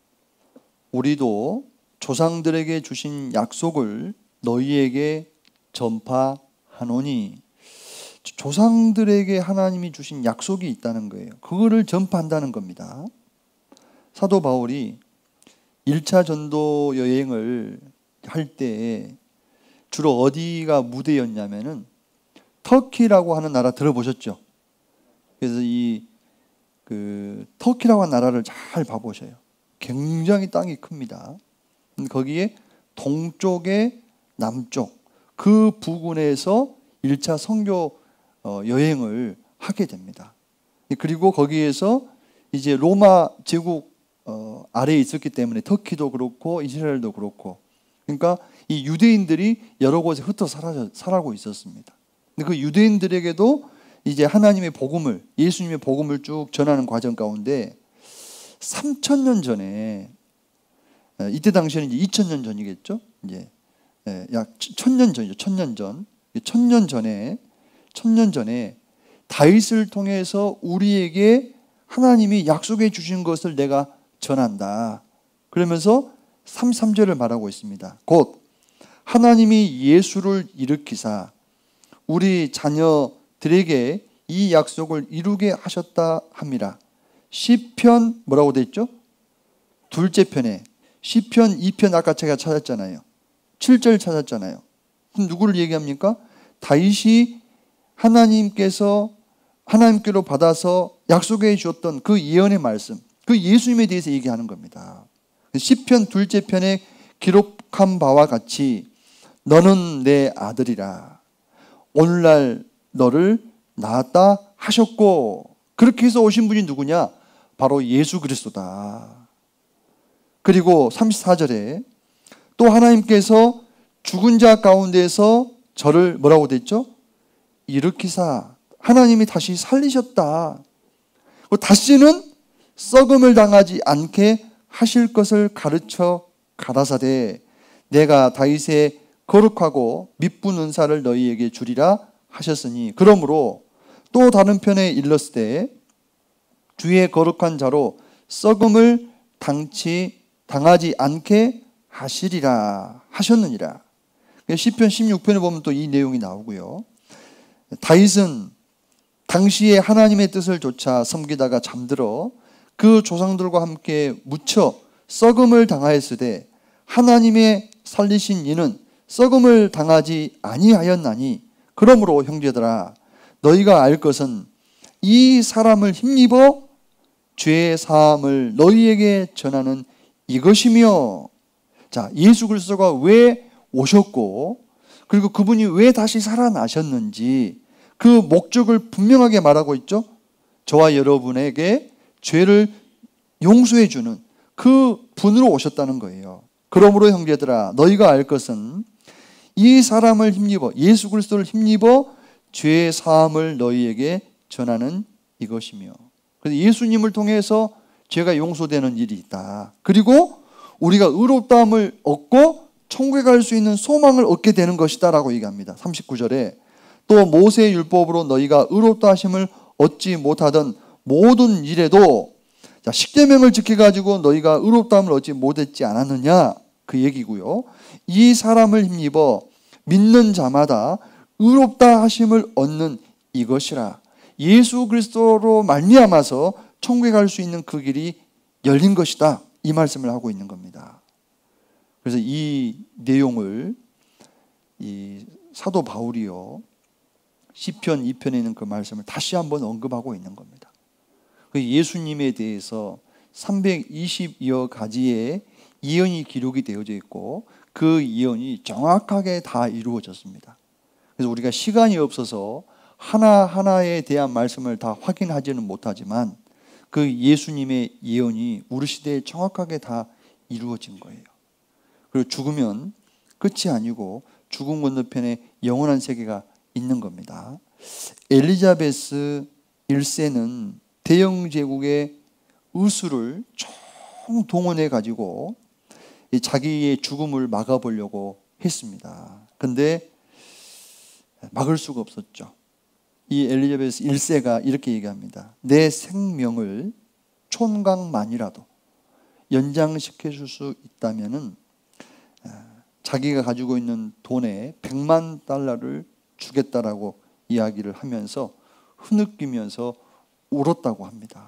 우리도 조상들에게 주신 약속을 너희에게 전파하노니, 조상들에게 하나님이 주신 약속이 있다는 거예요. 그거를 전파한다는 겁니다. 사도 바울이 1차 전도 여행을 할 때 주로 어디가 무대였냐면은 터키라고 하는 나라 들어보셨죠? 그래서 터키라고 하는 나라를 잘 봐보셔요. 굉장히 땅이 큽니다. 거기에 동쪽에 남쪽 그 부근에서 1차 선교 여행을 하게 됩니다. 그리고 거기에서 이제 로마 제국 아래에 있었기 때문에 터키도 그렇고 이스라엘도 그렇고, 그러니까 이 유대인들이 여러 곳에 흩어 살아고 있었습니다. 근데 그 유대인들에게도 이제 하나님의 복음을, 예수님의 복음을 쭉 전하는 과정 가운데 3,000년 전에, 이때 당시에는 이제 2,000년 전이겠죠. 이제 약 1,000년 전이죠. 1,000년 전. 1,000년 전에 다윗을 통해서 우리에게 하나님이 약속해 주신 것을 내가 전한다. 그러면서 33절을 말하고 있습니다. 곧 하나님이 예수를 일으키사 우리 자녀들에게 이 약속을 이루게 하셨다 함이라. 시편 뭐라고 돼 있죠? 둘째 편에 시편 2편 아까 제가 찾았잖아요. 7절 찾았잖아요. 그럼 누구를 얘기합니까? 다윗이 하나님께로 받아서 약속해 주었던 그 예언의 말씀, 그 예수님에 대해서 얘기하는 겁니다. 시편 둘째 편에 기록한 바와 같이 너는 내 아들이라, 오늘날 너를 낳았다 하셨고, 그렇게 해서 오신 분이 누구냐? 바로 예수 그리스도다. 그리고 34절에 또 하나님께서 죽은 자 가운데서 저를 뭐라고 됐죠? 일으키사, 하나님이 다시 살리셨다. 다시는 썩음을 당하지 않게 하실 것을 가르쳐 가라사대 내가 다윗의 거룩하고 미쁜 은사를 너희에게 주리라 하셨으니, 그러므로 또 다른 편에 일렀을 주의 거룩한 자로 썩음을 당하지 않게 하시리라 하셨느니라. 시편 16편에 보면 또 이 내용이 나오고요. 다윗은 당시에 하나님의 뜻을 조차 섬기다가 잠들어 그 조상들과 함께 묻혀 썩음을 당하였으되 하나님의 살리신 이는 썩음을 당하지 아니하였나니, 그러므로 형제들아 너희가 알 것은 이 사람을 힘입어 죄의 사함을 너희에게 전하는 이것이며. 자, 예수 그리스도가 왜 오셨고 그리고 그분이 왜 다시 살아나셨는지 그 목적을 분명하게 말하고 있죠. 저와 여러분에게 죄를 용서해 주는 그 분으로 오셨다는 거예요. 그러므로 형제들아 너희가 알 것은 이 사람을 힘입어, 예수 그리스도를 힘입어 죄의 사함을 너희에게 전하는 이것이며. 그래서 예수님을 통해서 죄가 용서되는 일이 있다. 그리고 우리가 의롭다함을 얻고 천국에 갈 수 있는 소망을 얻게 되는 것이다 라고 얘기합니다. 39절에 또 모세의 율법으로 너희가 의롭다 하심을 얻지 못하던 모든 일에도 십계명을 지켜가지고 너희가 의롭다함을 얻지 못했지 않았느냐. 그 얘기고요. 이 사람을 힘입어 믿는 자마다 의롭다 하심을 얻는 이것이라. 예수 그리스도로 말미암아서 천국에 갈 수 있는 그 길이 열린 것이다. 이 말씀을 하고 있는 겁니다. 그래서 이 내용을 이 사도 바울이요 시편 2편에 있는 그 말씀을 다시 한번 언급하고 있는 겁니다. 그 예수님에 대해서 320여 가지의 예언이 기록이 되어져 있고 그 예언이 정확하게 다 이루어졌습니다. 그래서 우리가 시간이 없어서 하나하나에 대한 말씀을 다 확인하지는 못하지만 그 예수님의 예언이 우리 시대에 정확하게 다 이루어진 거예요. 그리고 죽으면 끝이 아니고 죽음 건너편에 영원한 세계가 있는 겁니다. 엘리자베스 1세는 대영 제국의 의수를 총동원해 가지고 자기의 죽음을 막아보려고 했습니다. 그런데 막을 수가 없었죠. 이 엘리자베스 1세가 이렇게 얘기합니다. 내 생명을 촌강만이라도 연장시켜 줄 수 있다면은 자기가 가지고 있는 돈의 100만 달러를 주겠다라고 이야기를 하면서 흐느끼면서 울었다고 합니다.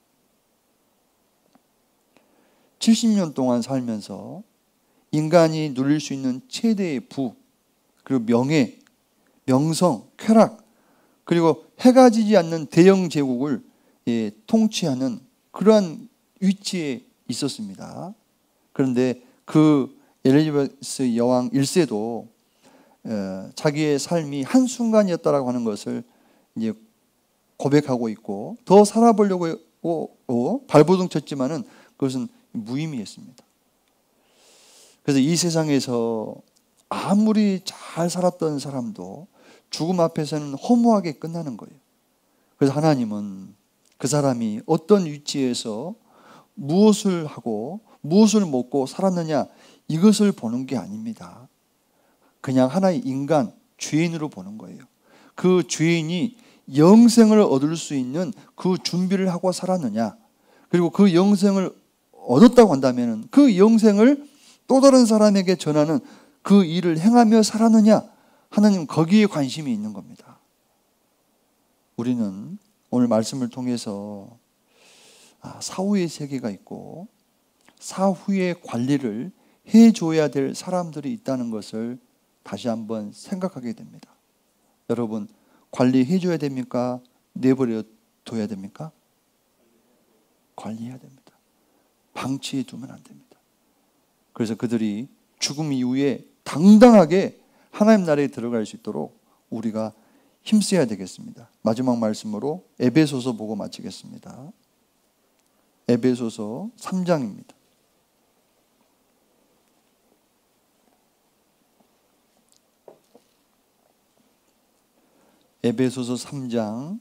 70년 동안 살면서 인간이 누릴 수 있는 최대의 부, 그리고 명예, 명성, 쾌락, 그리고 해가 지지 않는 대영 제국을 통치하는 그러한 위치에 있었습니다. 그런데 그 엘리자베스 여왕 1세도 자기의 삶이 한순간이었다라고 하는 것을 이제 고백하고 있고 더 살아보려고 발버둥 쳤지만은 그것은 무의미했습니다. 그래서 이 세상에서 아무리 잘 살았던 사람도 죽음 앞에서는 허무하게 끝나는 거예요. 그래서 하나님은 그 사람이 어떤 위치에서 무엇을 하고 무엇을 먹고 살았느냐 이것을 보는 게 아닙니다. 그냥 하나의 인간, 죄인으로 보는 거예요. 그 죄인이 영생을 얻을 수 있는 그 준비를 하고 살았느냐, 그리고 그 영생을 얻었다고 한다면 그 영생을 또 다른 사람에게 전하는 그 일을 행하며 살았느냐, 하나님 거기에 관심이 있는 겁니다. 우리는 오늘 말씀을 통해서 사후의 세계가 있고 사후의 관리를 해줘야 될 사람들이 있다는 것을 다시 한번 생각하게 됩니다. 여러분, 관리해줘야 됩니까? 내버려 둬야 됩니까? 관리해야 됩니다. 방치해 두면 안 됩니다. 그래서 그들이 죽음 이후에 당당하게 하나님 나라에 들어갈 수 있도록 우리가 힘써야 되겠습니다. 마지막 말씀으로 에베소서 보고 마치겠습니다. 에베소서 3장입니다. 에베소서 3장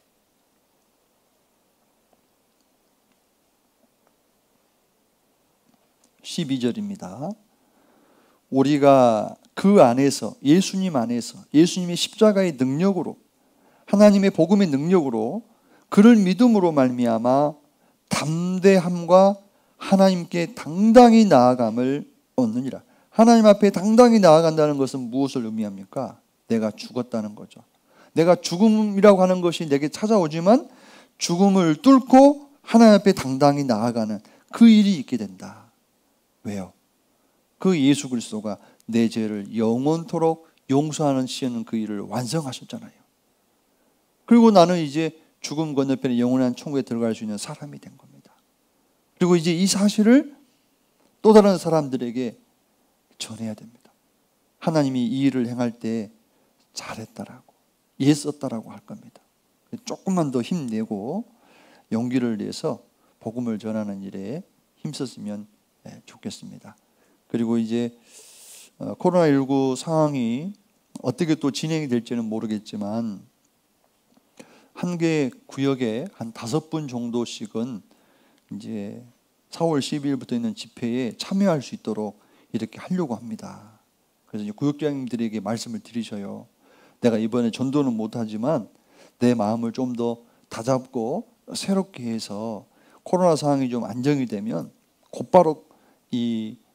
12절입니다. 우리가 그 안에서, 예수님 안에서, 예수님의 십자가의 능력으로, 하나님의 복음의 능력으로 그를 믿음으로 말미암아 담대함과 하나님께 당당히 나아감을 얻느니라. 하나님 앞에 당당히 나아간다는 것은 무엇을 의미합니까? 내가 죽었다는 거죠. 내가 죽음이라고 하는 것이 내게 찾아오지만 죽음을 뚫고 하나님 앞에 당당히 나아가는 그 일이 있게 된다. 왜요? 그 예수 그리스도가 내 죄를 영원토록 용서하는 시는 그 일을 완성하셨잖아요. 그리고 나는 이제 죽음 건너편에 영원한 천국에 들어갈 수 있는 사람이 된 겁니다. 그리고 이제 이 사실을 또 다른 사람들에게 전해야 됩니다. 하나님이 이 일을 행할 때 잘했다라고, 애썼다라고 할 겁니다. 조금만 더 힘내고 용기를 내서 복음을 전하는 일에 힘썼으면 좋겠습니다. 그리고 이제 코로나19 상황이 어떻게 또 진행이 될지는 모르겠지만 한 개 구역에 한 5분 정도씩은 이제 4월 12일부터 있는 집회에 참여할 수 있도록 이렇게 하려고 합니다. 그래서 이제 구역장님들에게 말씀을 드리셔요. 내가 이번에 전도는 못하지만 내 마음을 좀 더 다잡고 새롭게 해서 코로나 상황이 좀 안정이 되면 곧바로 이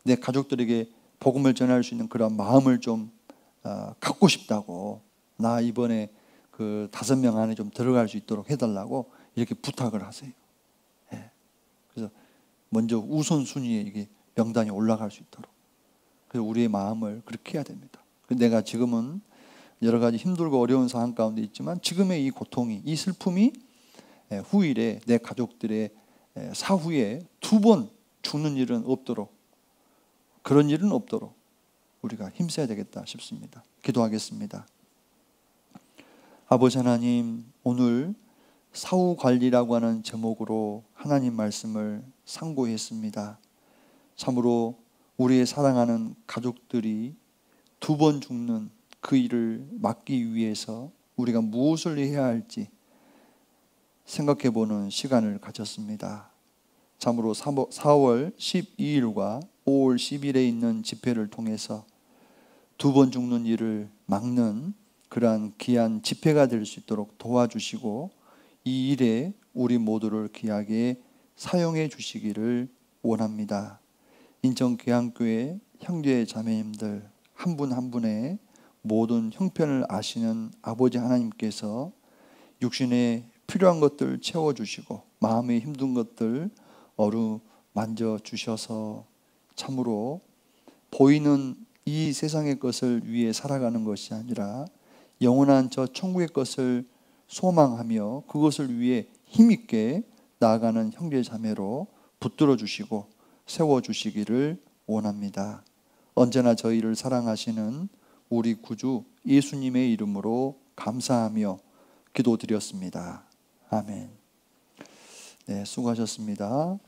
내 가족들에게 복음을 전할 수 있는 그런 마음을 좀 갖고 싶다고, 나 이번에 그 5명 안에 좀 들어갈 수 있도록 해달라고 이렇게 부탁을 하세요. 예. 그래서 먼저 우선순위에 이게 명단이 올라갈 수 있도록. 그래서 우리의 마음을 그렇게 해야 됩니다. 내가 지금은 여러 가지 힘들고 어려운 상황 가운데 있지만 지금의 이 고통이, 이 슬픔이 후일에 내 가족들의 사후에 2번 죽는 일은 없도록, 그런 일은 없도록 우리가 힘써야 되겠다 싶습니다. 기도하겠습니다. 아버지 하나님, 오늘 사후관리라고 하는 제목으로 하나님 말씀을 상고했습니다. 참으로 우리의 사랑하는 가족들이 2번 죽는 그 일을 막기 위해서 우리가 무엇을 해야 할지 생각해보는 시간을 가졌습니다. 참으로 4월 12일과 5월 10일에 있는 집회를 통해서 2번 죽는 일을 막는 그러한 귀한 집회가 될 수 있도록 도와주시고, 이 일에 우리 모두를 귀하게 사용해 주시기를 원합니다. 인천교양교회 형제 자매님들 한 분 한 분의 모든 형편을 아시는 아버지 하나님께서 육신에 필요한 것들 채워주시고 마음에 힘든 것들 어루만져 주셔서 참으로 보이는 이 세상의 것을 위해 살아가는 것이 아니라 영원한 저 천국의 것을 소망하며 그것을 위해 힘있게 나아가는 형제 자매로 붙들어 주시고 세워주시기를 원합니다. 언제나 저희를 사랑하시는 우리 구주 예수님의 이름으로 감사하며 기도드렸습니다. 아멘. 네, 수고하셨습니다.